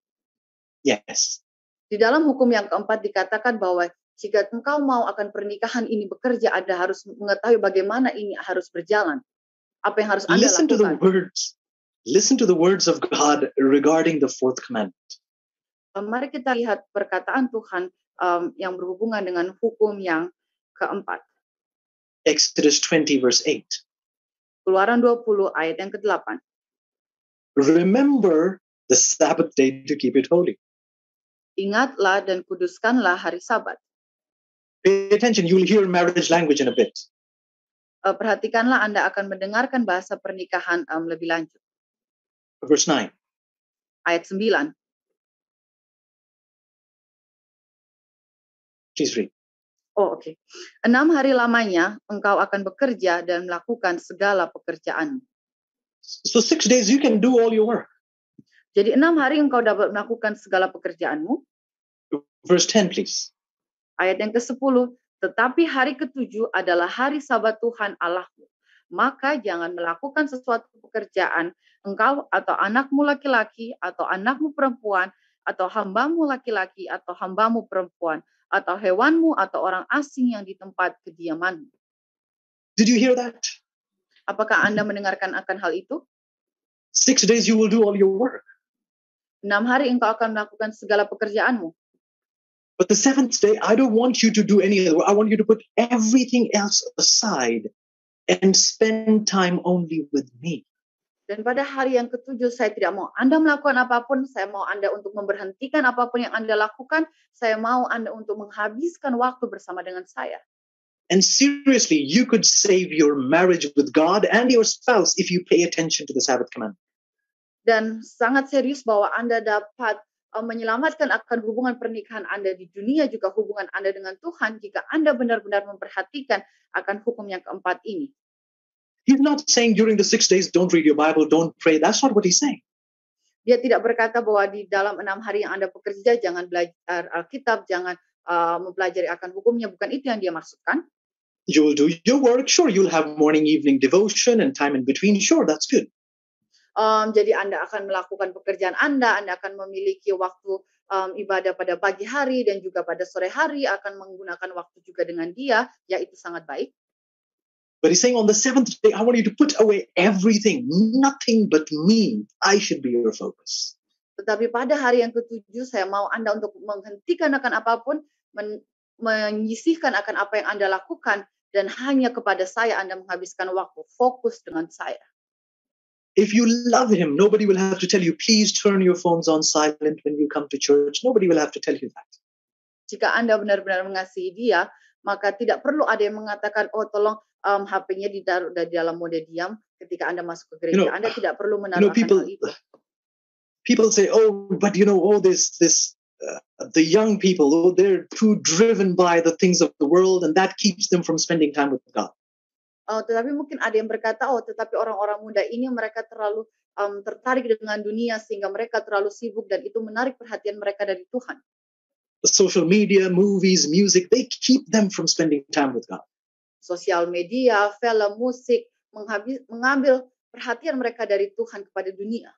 Yes. di dalam hukum yang keempat dikatakan bahwa jika engkau mau akan pernikahan ini bekerja, Anda harus mengetahui bagaimana ini harus berjalan. Apa yang harus Anda Listen to the lakukan. words. Listen to the words of God regarding the fourth commandment. Mari kita lihat perkataan Tuhan um, yang berhubungan dengan hukum yang keempat. Exodus twenty, verse eight. Keluaran dua puluh ayat yang kedelapan. Remember the Sabbath day to keep it holy. Ingatlah dan kuduskanlah hari Sabat. Pay attention, you'll hear marriage language in a bit. Uh, perhatikanlah, Anda akan mendengarkan bahasa pernikahan um, lebih lanjut. Verse nine. Ayat sembilan. Please read. Oh, oke. Okay. Enam hari lamanya engkau akan bekerja dan melakukan segala pekerjaan. So six days you can do all your work. Jadi enam hari engkau dapat melakukan segala pekerjaanmu. Verse ten, please. Ayat yang kesepuluh. Tetapi hari ketujuh adalah hari Sabat Tuhan Allahmu. Maka jangan melakukan sesuatu pekerjaan engkau atau anakmu laki-laki atau anakmu perempuan atau hambamu laki-laki atau hambamu perempuan atau hewanmu atau orang asing yang di tempat kediamanmu. Did you hear that? Apakah Anda mendengarkan akan hal itu? Six days you will do all your work. Enam hari engkau akan melakukan segala pekerjaanmu. But the seventh day, I don't want you to do any other work. I want you to put everything else aside and spend time only with me. Dan pada hari yang ketujuh, saya tidak mau Anda melakukan apapun, saya mau Anda untuk memberhentikan apapun yang Anda lakukan, saya mau Anda untuk menghabiskan waktu bersama dengan saya. And seriously, you could save your marriage with God and your spouse if you pay attention to the Sabbath command. Dan sangat serius bahwa Anda dapat uh, menyelamatkan akan hubungan pernikahan Anda di dunia, juga hubungan Anda dengan Tuhan, jika Anda benar-benar memperhatikan akan hukum yang keempat ini. He's not saying during the six days, don't read your Bible, don't pray. That's not what he's saying. Dia tidak berkata bahwa di dalam enam hari yang Anda bekerja, jangan belajar Alkitab, jangan uh, mempelajari akan hukumnya. Bukan itu yang dia maksudkan. You will do your work. Sure, you'll have morning, evening devotion and time in between. Sure, that's good. Um, jadi Anda akan melakukan pekerjaan Anda, Anda akan memiliki waktu um, ibadah pada pagi hari dan juga pada sore hari, akan menggunakan waktu juga dengan dia, ya itu sangat baik. But he's saying on the seventh day, I want you to put away everything, nothing but me. I should be your focus. Tetapi pada hari yang ketujuh, saya mau Anda untuk menghentikan akan apapun, men menyisihkan akan apa yang Anda lakukan, dan hanya kepada saya Anda menghabiskan waktu, fokus dengan saya. If you love him, nobody will have to tell you, please turn your phones on silent when you come to church. Nobody will have to tell you that. Jika Anda benar-benar mengasihi dia, maka tidak perlu ada yang mengatakan, oh tolong um, H P-nya ditaruh di dalam mode diam ketika Anda masuk ke gereja. You know, Anda tidak perlu menaruh you know, people, hal itu. People say, oh, but you know, all this, this, uh, the young people, oh, they're too driven by the things of the world, and that keeps them from spending time with God. Oh, tetapi mungkin ada yang berkata, oh, tetapi orang-orang muda ini mereka terlalu um, tertarik dengan dunia sehingga mereka terlalu sibuk dan itu menarik perhatian mereka dari Tuhan. The social media, movies, music, they keep them from spending time with God. Sosial media, film, musik menghabis, mengambil perhatian mereka dari Tuhan kepada dunia.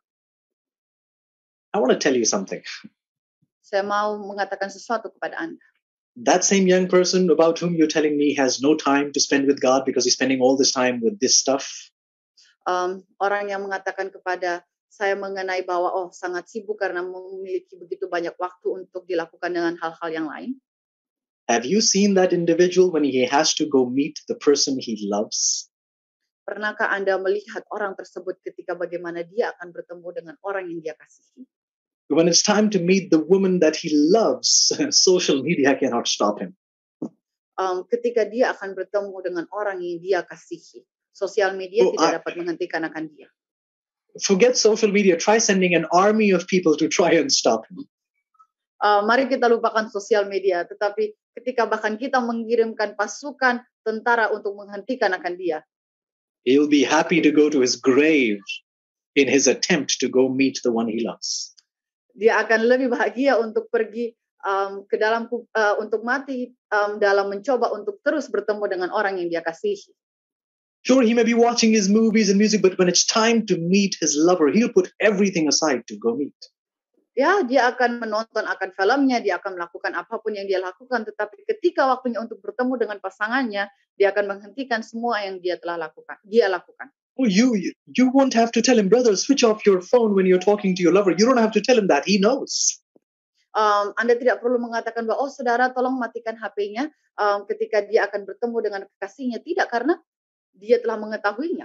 I want to tell you something. Saya mau mengatakan sesuatu kepada Anda. That same young person about whom you're telling me has no time to spend with God because he's spending all this time with this stuff. Um, orang yang mengatakan kepada saya mengenai bahwa oh sangat sibuk karena memiliki begitu banyak waktu untuk dilakukan dengan hal-hal yang lain. Have you seen that individual when he has to go meet the person he loves? Pernahkah Anda melihat orang tersebut ketika bagaimana dia akan bertemu dengan orang yang dia kasihi? When it's time to meet the woman that he loves, social media cannot stop him. Um, ketika dia akan bertemu dengan orang yang dia kasihi, sosial media oh, tidak I, dapat menghentikan akan dia. Forget social media. Try sending an army of people to try and stop him. Uh, mari kita lupakan sosial media. Tetapi ketika bahkan kita mengirimkan pasukan tentara untuk menghentikan akan dia, he'll be happy to go to his grave in his attempt to go meet the one he loves. Dia akan lebih bahagia untuk pergi um, ke dalam uh, untuk mati um, dalam mencoba untuk terus bertemu dengan orang yang dia kasihi. Sure, he may be watching his movies and music, but when it's time to meet his lover, he'll put everything aside to go meet. Ya, dia akan menonton akan filmnya, dia akan melakukan apapun yang dia lakukan, tetapi ketika waktunya untuk bertemu dengan pasangannya, dia akan menghentikan semua yang dia telah lakukan. Dia lakukan. Oh, you you won't have to tell him, brother, switch off your phone when you're talking to your lover. You don't have to tell him that. He knows. Um, Anda tidak perlu mengatakan bahwa, oh saudara tolong matikan H P-nya um, ketika dia akan bertemu dengan kekasihnya. Tidak, karena dia telah mengetahuinya.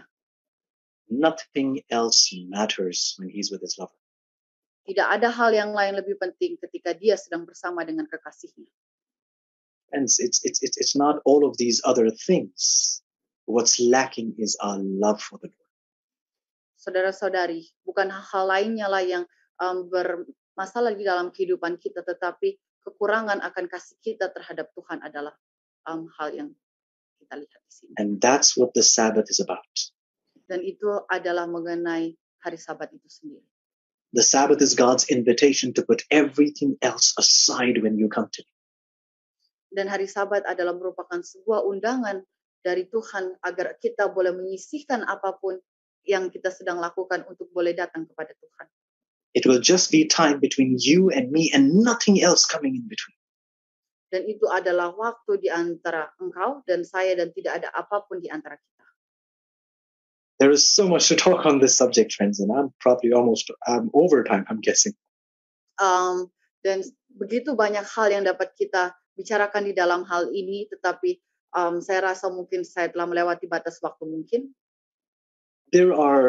Nothing else matters when he's with his lover. Tidak ada hal yang lain lebih penting ketika dia sedang bersama dengan kekasihnya. And it's, it's, it's, it's not all of these other things. What's lacking is our love for the Lord. Saudara-saudari, bukan hal lainnya lah yang um, bermasalah di dalam kehidupan kita, tetapi kekurangan akan kasih kita terhadap Tuhan adalah um, hal yang kita lihat di sini. And that's what the Sabbath is about. Dan itu adalah mengenai hari Sabat itu sendiri. The Sabbath is God's invitation to put everything else aside when you come to me. Dan hari Sabat adalah merupakan sebuah undangan dari Tuhan agar kita boleh menyisihkan apapun yang kita sedang lakukan untuk boleh datang kepada Tuhan. It will just be time between you and me and nothing else coming in between. Dan itu adalah waktu di antara engkau dan saya dan tidak ada apapun di antara kita. There is so much to talk on this subject, friends, and I'm probably almost um, over time, I'm guessing. Um, dan begitu banyak hal yang dapat kita bicarakan di dalam hal ini, tetapi um, saya rasa mungkin saya telah melewati batas waktu mungkin. There are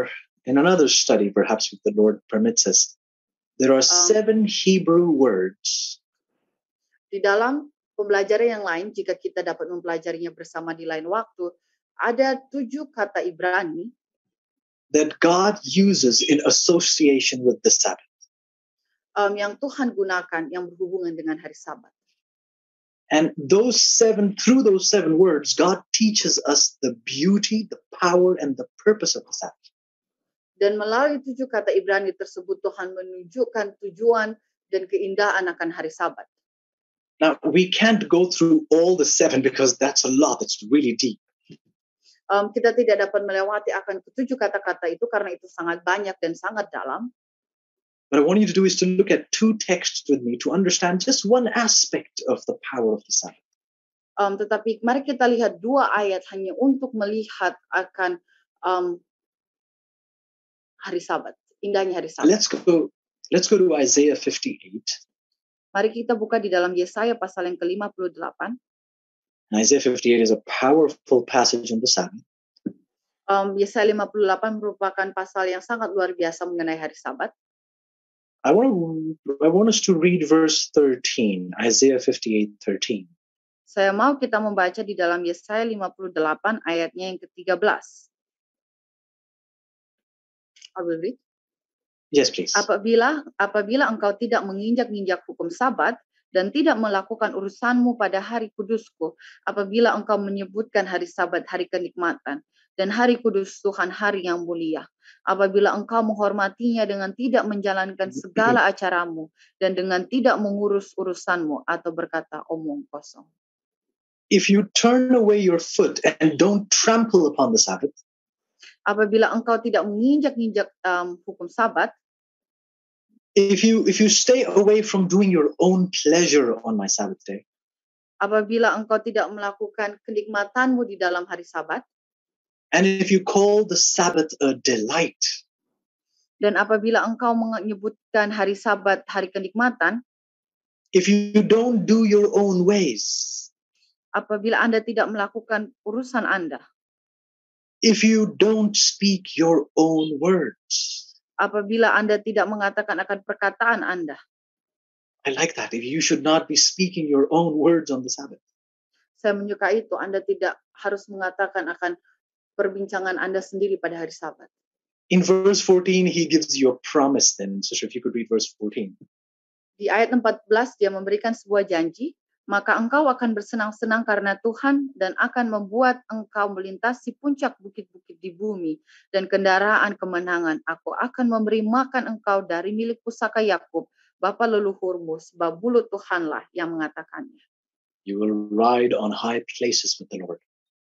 in another study, perhaps if the Lord permits us, there are Um, seven Hebrew words Di dalam pembelajaran yang lain, jika kita dapat mempelajarinya bersama di lain waktu, ada tujuh kata Ibrani that God uses in association with the Sabbath. um, yang Tuhan gunakan yang berhubungan dengan hari Sabat. And those seven, through those seven words, God teaches us the beauty, the power, and the purpose of the Sabbath. Dan melalui tujuh kata Ibrani tersebut, Tuhan menunjukkan tujuan dan keindahan akan hari Sabat. Now, we can't go through all the seven because that's a lot. It's really deep. Um, kita tidak dapat melewati akan ketujuh kata-kata itu karena itu sangat banyak dan sangat dalam. What I want you to do is to look at two texts with me to understand just one aspect of the power of the Sabbath. Um, tetapi mari kita lihat dua ayat hanya untuk melihat akan um, hari Sabat, indahnya hari Sabat. Let's go. Let's go to Isaiah fifty-eight. Mari kita buka di dalam Yesaya pasal yang ke lima puluh delapan. Isaiah fifty-eight is a powerful passage on the Sabbath. Um, Yesaya lima puluh delapan merupakan pasal yang sangat luar biasa mengenai hari Sabat. I want to, I want us to read verse thirteen, Isaiah fifty-eight, thirteen. Saya mau kita membaca di dalam Yesaya lima puluh delapan ayatnya yang ke tiga belas. I will read. Yes, please. Apabila apabila engkau tidak menginjak-injak hukum Sabat dan tidak melakukan urusanmu pada hari kudusku, apabila engkau menyebutkan hari Sabat hari kenikmatan dan hari kudus Tuhan hari yang mulia, apabila engkau menghormatinya dengan tidak menjalankan segala acaramu dan dengan tidak mengurus urusanmu atau berkata omong kosong. If you turn away your foot and don't trample upon the Sabbath, Apabila engkau tidak menginjak-injak um, hukum Sabat, if you if you stay away from doing your own pleasure on my Sabbath day, apabila engkau tidak melakukan kenikmatanmu di dalam hari Sabat, and if you call the Sabbath a delight, dan apabila engkau menyebutkan hari Sabat hari kenikmatan, if you don't do your own ways, apabila Anda tidak melakukan urusan Anda, if you don't speak your own words. apabila Anda tidak mengatakan akan perkataan Anda. I like that. If you should not be speaking your own words on the Sabbath. Saya menyukai itu. Anda tidak harus mengatakan akan perbincangan Anda sendiri pada hari Sabat. In verse fourteen, he gives you a promise then. Sister, if you could read verse fourteen. Di ayat empat belas dia memberikan sebuah janji, maka engkau akan bersenang-senang karena Tuhan dan akan membuat engkau melintasi puncak bukit-bukit di bumi dan kendaraan kemenangan. Aku akan memberi makan engkau dari milik pusaka Yakub, bapa leluhurmu, sebab mulut Tuhanlah yang mengatakannya. You will ride on high places with the Lord.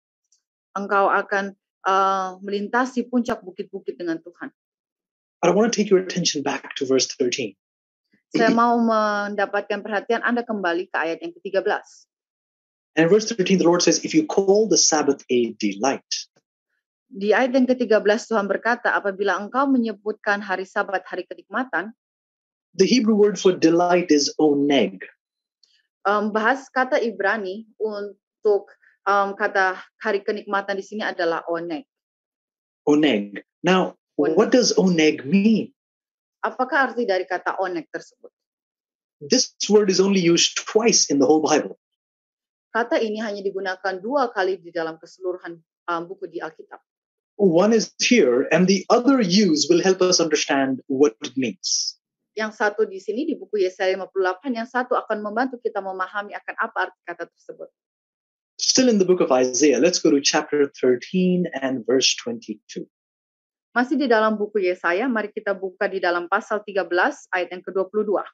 Engkau akan uh, melintasi puncak bukit-bukit dengan Tuhan. But I want to take your attention back to verse thirteen. Saya mau mendapatkan perhatian Anda kembali ke ayat yang ke tiga belas. And in verse thirteen, the Lord says, if you call the Sabbath a delight, Di ayat yang ke tiga belas Tuhan berkata, apabila engkau menyebutkan hari Sabat hari kenikmatan, the Hebrew word for delight is oneg. um, bahas kata Ibrani untuk um, kata hari kenikmatan di sini adalah oneg. Oneg. Now, Oneg. what does oneg mean? Apakah arti dari kata oneg tersebut? This word is only used twice in the whole Bible. Kata ini hanya digunakan dua kali di dalam keseluruhan um, buku di Alkitab. One is here, and the other use will help us understand what it means. Yang satu di sini di buku Yesaya lima puluh delapan, yang satu akan membantu kita memahami akan apa arti kata tersebut. Still in the book of Isaiah, let's go to chapter thirteen and verse twenty-two. Masih di dalam buku Yesaya, mari kita buka di dalam pasal tiga belas ayat yang ke dua puluh dua.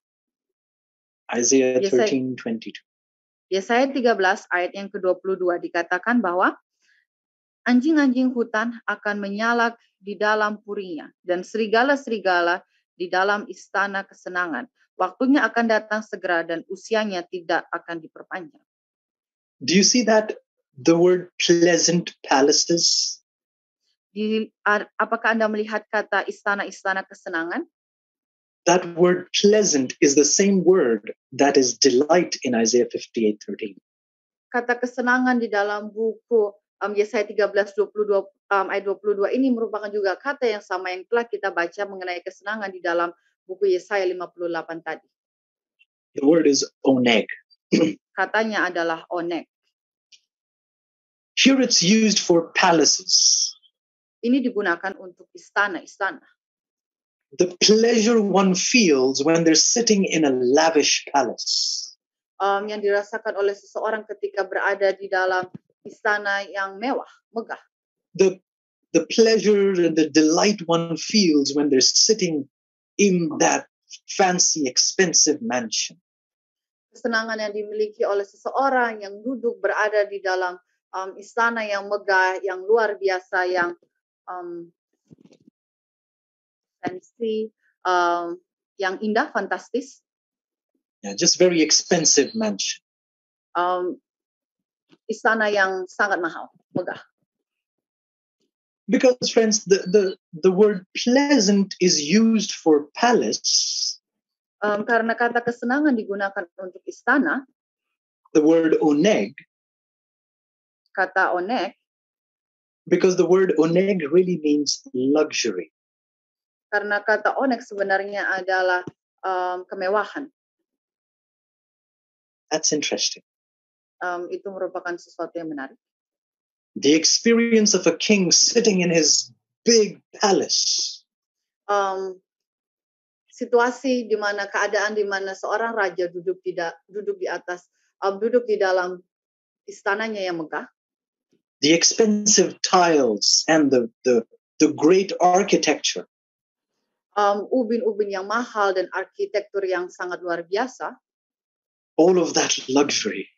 Isaiah Yesaya- thirteen twenty-two. Yesaya tiga belas ayat yang ke dua puluh dua dikatakan bahwa anjing-anjing hutan akan menyalak di dalam purinya dan serigala-serigala di dalam istana kesenangan. Waktunya akan datang segera dan usianya tidak akan diperpanjang. Do you see that the word pleasant palaces? Di, apakah Anda melihat kata istana-istana kesenangan? That word pleasant is the same word that is delight in Isaiah fifty-eight thirteen. Kata kesenangan di dalam buku Um, Yesaya tiga belas dua puluh dua um, ayat dua puluh dua ini merupakan juga kata yang sama yang telah kita baca mengenai kesenangan di dalam buku Yesaya lima puluh delapan tadi. The word is oneg. Katanya adalah oneg. Here it's used for palaces. Ini digunakan untuk istana-istana. The pleasure one feels when they're sitting in a lavish palace. Um, yang dirasakan oleh seseorang ketika berada di dalam istana yang mewah, megah. The, the pleasure and the delight one feels when they're sitting in that fancy, expensive mansion. Kesenangan yang dimiliki oleh seseorang yang duduk berada di dalam um, istana yang megah, yang luar biasa, yang um, fancy, um, yang indah, fantastis. Yeah, just very expensive mansion. Um, istana yang sangat mahal, megah. Because, friends, the, the, the word pleasant is used for palace. Um, karena kata kesenangan digunakan untuk istana, The word oneg, kata oneg, because the word oneg really means luxury. karena kata oneg sebenarnya adalah um, kemewahan. That's interesting. Um, itu merupakan sesuatu yang menarik. The experience of a king sitting in his big palace. Um, situasi di mana keadaan di mana seorang raja duduk di da, duduk di atas um, duduk di dalam istananya yang megah. The expensive tiles and the the the great architecture. Um, ubin-ubin yang mahal dan arsitektur yang sangat luar biasa. All of that luxury.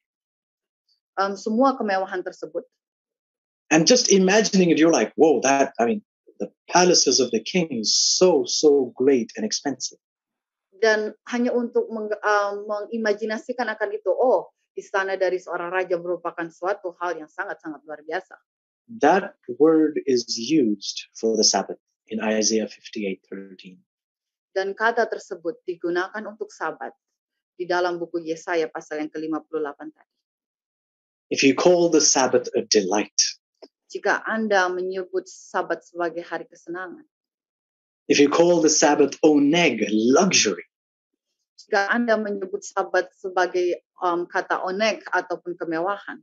Um, semua kemewahan tersebut. And just imagining it, you're like, whoa, that, I mean, the palaces of the king is so, so great and expensive. Dan hanya untuk meng, um, mengimajinasikan akan itu, oh, istana dari seorang raja merupakan suatu hal yang sangat-sangat luar biasa. That word is used for the Sabbath in Isaiah fifty-eight thirteen. Dan kata tersebut digunakan untuk Sabat di dalam buku Yesaya pasal yang ke lima puluh delapan tadi. If you call the Sabbath a delight, jika Anda menyebut Sabat sebagai hari kesenangan, if you call the Sabbath oneg, luxury, jika Anda menyebut Sabat sebagai um, kata oneg ataupun kemewahan,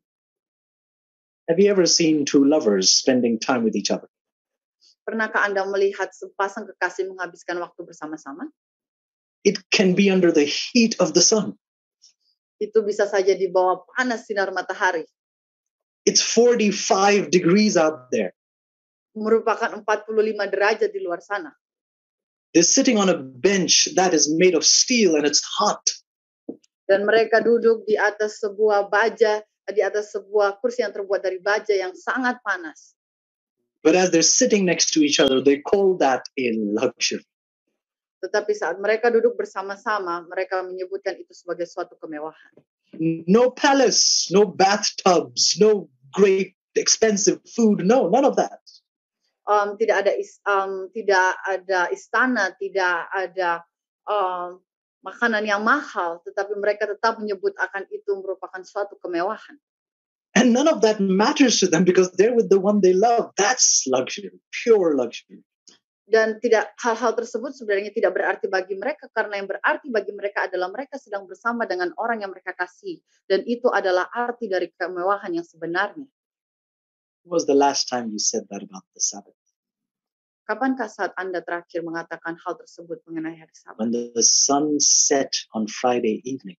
have you ever seen two lovers spending time with each other? Pernahkah Anda melihat sepasang kekasih menghabiskan waktu bersama-sama? It can be under the heat of the sun. Itu bisa saja di bawah panas sinar matahari. It's forty-five degrees out there. Merupakan empat puluh lima derajat di luar sana. They're sitting on a bench that is made of steel and it's hot. Dan mereka duduk di atas sebuah baja, di atas sebuah kursi yang terbuat dari baja yang sangat panas. But as they're sitting next to each other, they call that a luxury. Tetapi saat mereka duduk bersama-sama, mereka menyebutkan itu sebagai suatu kemewahan. No palace, no bathtubs, no great expensive food, no, none of that. Um, tidak ada is, um, tidak ada istana, tidak ada um, makanan yang mahal, tetapi mereka tetap menyebut akan itu merupakan suatu kemewahan. And none of that matters to them because they're with the one they love. That's luxury, pure luxury. Dan tidak hal-hal tersebut sebenarnya tidak berarti bagi mereka, karena yang berarti bagi mereka adalah mereka sedang bersama dengan orang yang mereka kasih, dan itu adalah arti dari kemewahan yang sebenarnya. When was the last time you said that about the Sabbath? Kapankah saat Anda terakhir mengatakan hal tersebut mengenai hari Sabat? When the sun set on Friday evening.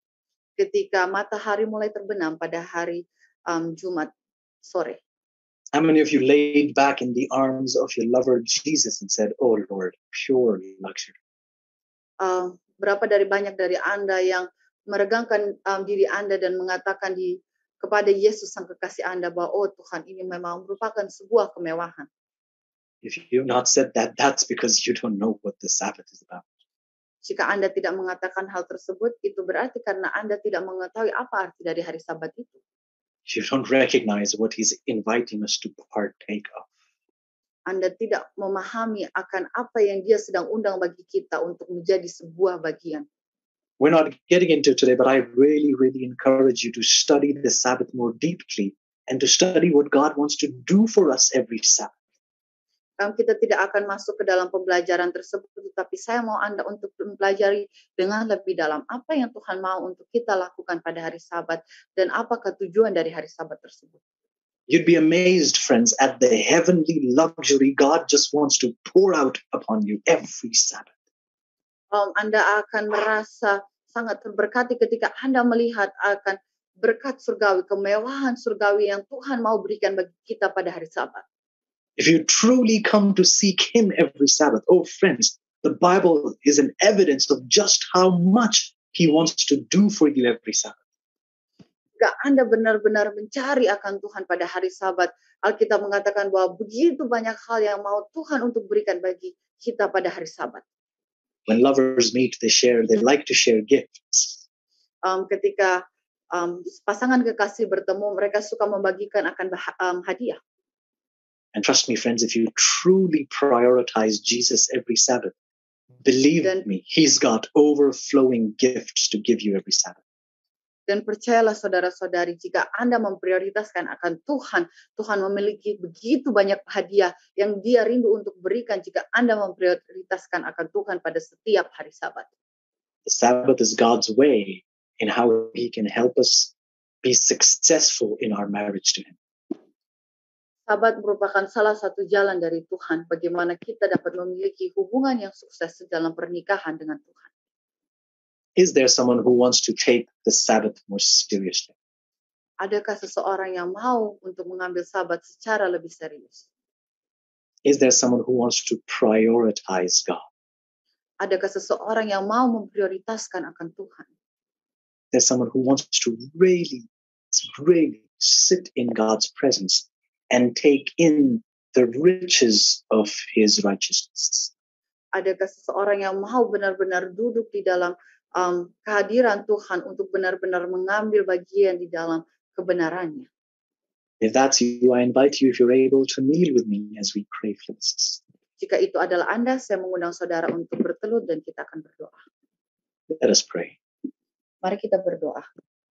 Ketika matahari mulai terbenam pada hari um, Jumat sore. How many of you laid back in the arms of your lover Jesus and said, "Oh Lord, pure luxury"? Uh, berapa dari banyak dari Anda yang meregangkan um, diri Anda dan mengatakan di kepada Yesus sang kekasih Anda bahwa oh Tuhan, ini memang merupakan sebuah kemewahan. If you've not said that, that's because you don't know what the Sabbath is about. Jika Anda tidak mengatakan hal tersebut, itu berarti karena Anda tidak mengetahui apa arti dari hari Sabat itu. You don't recognize what he's inviting us to partake of. Anda tidak memahami akan apa yang dia sedang undang bagi kita untuk menjadi sebuah bagian. We're not getting into it today, but I really, really encourage you to study the Sabbath more deeply and to study what God wants to do for us every Sabbath. Um, kita tidak akan masuk ke dalam pembelajaran tersebut, tetapi saya mau Anda untuk mempelajari dengan lebih dalam apa yang Tuhan mau untuk kita lakukan pada hari Sabat dan apakah tujuan dari hari Sabat tersebut. You'd be amazed, friends, at the heavenly luxury God just wants to pour out upon you every Sabbath. Um, Anda akan merasa sangat terberkati ketika Anda melihat akan berkat surgawi, kemewahan surgawi yang Tuhan mau berikan bagi kita pada hari Sabat. If you truly come to seek Him every Sabbath, oh friends, the Bible is an evidence of just how much He wants to do for you every Sabbath. Jika Anda benar-benar mencari akan Tuhan pada hari Sabat, Alkitab mengatakan bahwa begitu banyak hal yang mau Tuhan untuk berikan bagi kita pada hari Sabat. When lovers meet, they share, they like to share gifts. Um, ketika um, pasangan kekasih bertemu, mereka suka membagikan akan um, hadiah. And trust me, friends, if you truly prioritize Jesus every Sabbath, believe Dan- me, He's got overflowing gifts to give you every Sabbath. Dan percayalah saudara-saudari, jika Anda memprioritaskan akan Tuhan, Tuhan memiliki begitu banyak hadiah yang Dia rindu untuk berikan jika Anda memprioritaskan akan Tuhan pada setiap hari Sabat. The Sabbath is God's way in how He can help us be successful in our marriage to Him. Sabat merupakan salah satu jalan dari Tuhan bagaimana kita dapat memiliki hubungan yang sukses dalam pernikahan dengan Tuhan. Is there someone who wants to take the Sabbath more seriously? Adakah seseorang yang mau untuk mengambil Sabat secara lebih serius? Is there someone who wants to prioritize God? Adakah seseorang yang mau memprioritaskan akan Tuhan? There's someone who wants to really, really sit in God's presence and take in the riches of His righteousness. Adakah seseorang yang mau benar-benar duduk di dalam um, kehadiran Tuhan untuk benar-benar mengambil bagian di dalam kebenarannya? If that's you, I invite you, if you're able, to kneel with me as we pray for this. Jika itu adalah Anda, saya mengundang saudara untuk bertelut dan kita akan berdoa. Let us pray. Mari kita berdoa.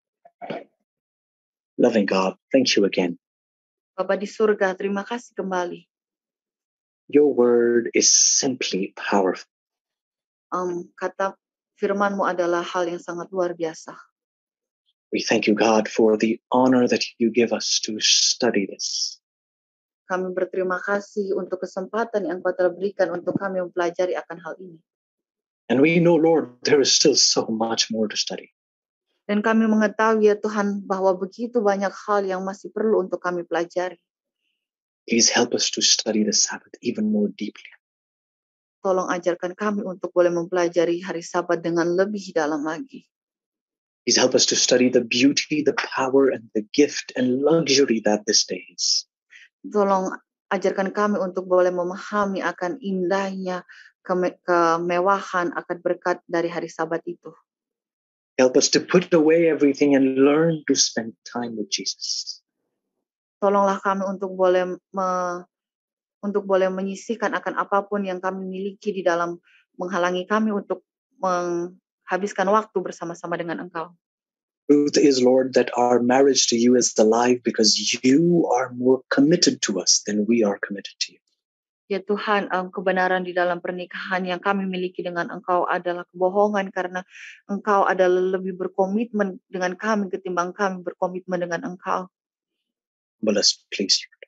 Loving God, thank you again. Bapa di surga, terima kasih kembali. Your word is simply powerful. Um, kata firman-Mu adalah hal yang sangat luar biasa. We thank you, God, for the honor that you give us to study this. Kami berterima kasih untuk kesempatan yang Kau telah berikan untuk kami mempelajari akan hal ini. And we know, Lord, there is still so much more to study. Dan kami mengetahui ya Tuhan bahwa begitu banyak hal yang masih perlu untuk kami pelajari. Please help us to study the Sabbath even more deeply. Tolong ajarkan kami untuk boleh mempelajari hari Sabat dengan lebih dalam lagi. Please help us to study the beauty, the power, and the gift and luxury that this day is. Tolong ajarkan kami untuk boleh memahami akan indahnya keme- kemewahan akan berkat dari hari Sabat itu. Help us to put away everything and learn to spend time with Jesus. Tolonglah kami untuk boleh me, untuk boleh menyisihkan akan apapun yang kami miliki di dalam menghalangi kami untuk menghabiskan waktu bersama-sama dengan Engkau. Truth is, Lord, that our marriage to you is alive because you are more committed to us than we are committed to you. Ya Tuhan, um, kebenaran di dalam pernikahan yang kami miliki dengan Engkau adalah kebohongan karena Engkau adalah lebih berkomitmen dengan kami ketimbang kami berkomitmen dengan Engkau. But us, please, Lord.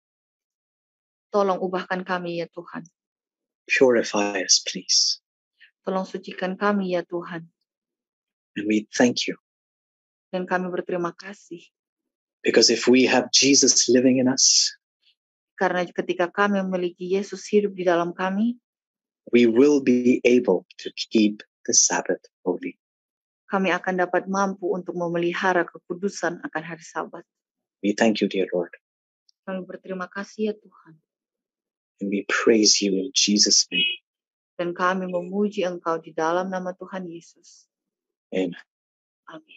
Tolong ubahkan kami ya Tuhan. Purify us, please. Tolong sucikan kami ya Tuhan. And we thank you. Dan kami berterima kasih. Because if we have Jesus living in us, Karena ketika kami memiliki Yesus hidup di dalam kami, we will be able to keep the Sabbath holy. kami akan dapat mampu untuk memelihara kekudusan akan hari Sabat. We thank you, dear Lord. Kami berterima kasih ya Tuhan. And we praise you in Jesus' name. Dan kami memuji Engkau di dalam nama Tuhan Yesus. Amen. Amin.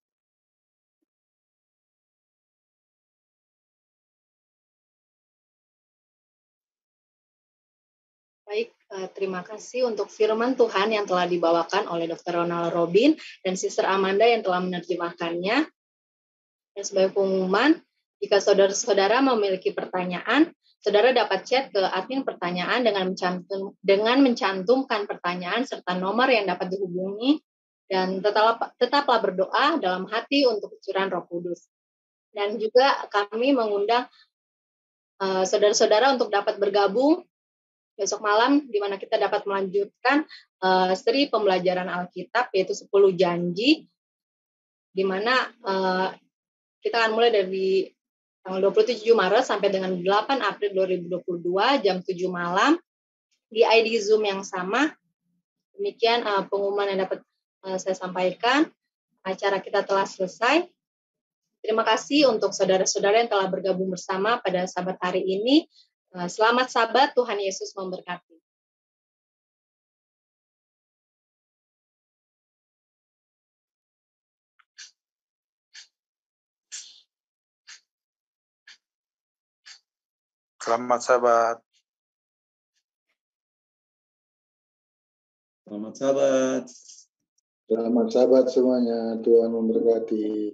Baik, uh, terima kasih untuk firman Tuhan yang telah dibawakan oleh dokter Ronald Robin dan Sister Amanda yang telah menerjemahkannya. Dan sebagai pengumuman, Jika saudara-saudara memiliki pertanyaan, saudara dapat chat ke admin pertanyaan dengan mencantum, dengan mencantumkan pertanyaan serta nomor yang dapat dihubungi, dan tetaplah, tetaplah berdoa dalam hati untuk curahan Roh Kudus. Dan juga kami mengundang uh, saudara-saudara untuk dapat bergabung besok malam, di mana kita dapat melanjutkan uh, seri pembelajaran Alkitab, yaitu sepuluh janji, di mana uh, kita akan mulai dari tanggal dua puluh tujuh Maret sampai dengan delapan April dua ribu dua puluh dua jam tujuh malam di I D Zoom yang sama. Demikian uh, pengumuman yang dapat uh, saya sampaikan. Acara kita telah selesai. Terima kasih untuk saudara-saudara yang telah bergabung bersama pada Sabat hari ini. Uh, selamat Sabat, Tuhan Yesus memberkati. Selamat Sabat. Selamat Sabat. Selamat Sabat semuanya. Tuhan memberkati.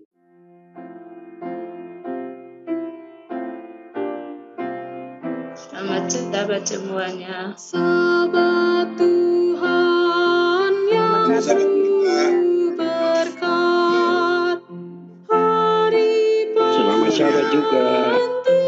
Selamat Sabat semuanya. Sabat Tuhan yang berkat. Hari Selamat Sabat juga.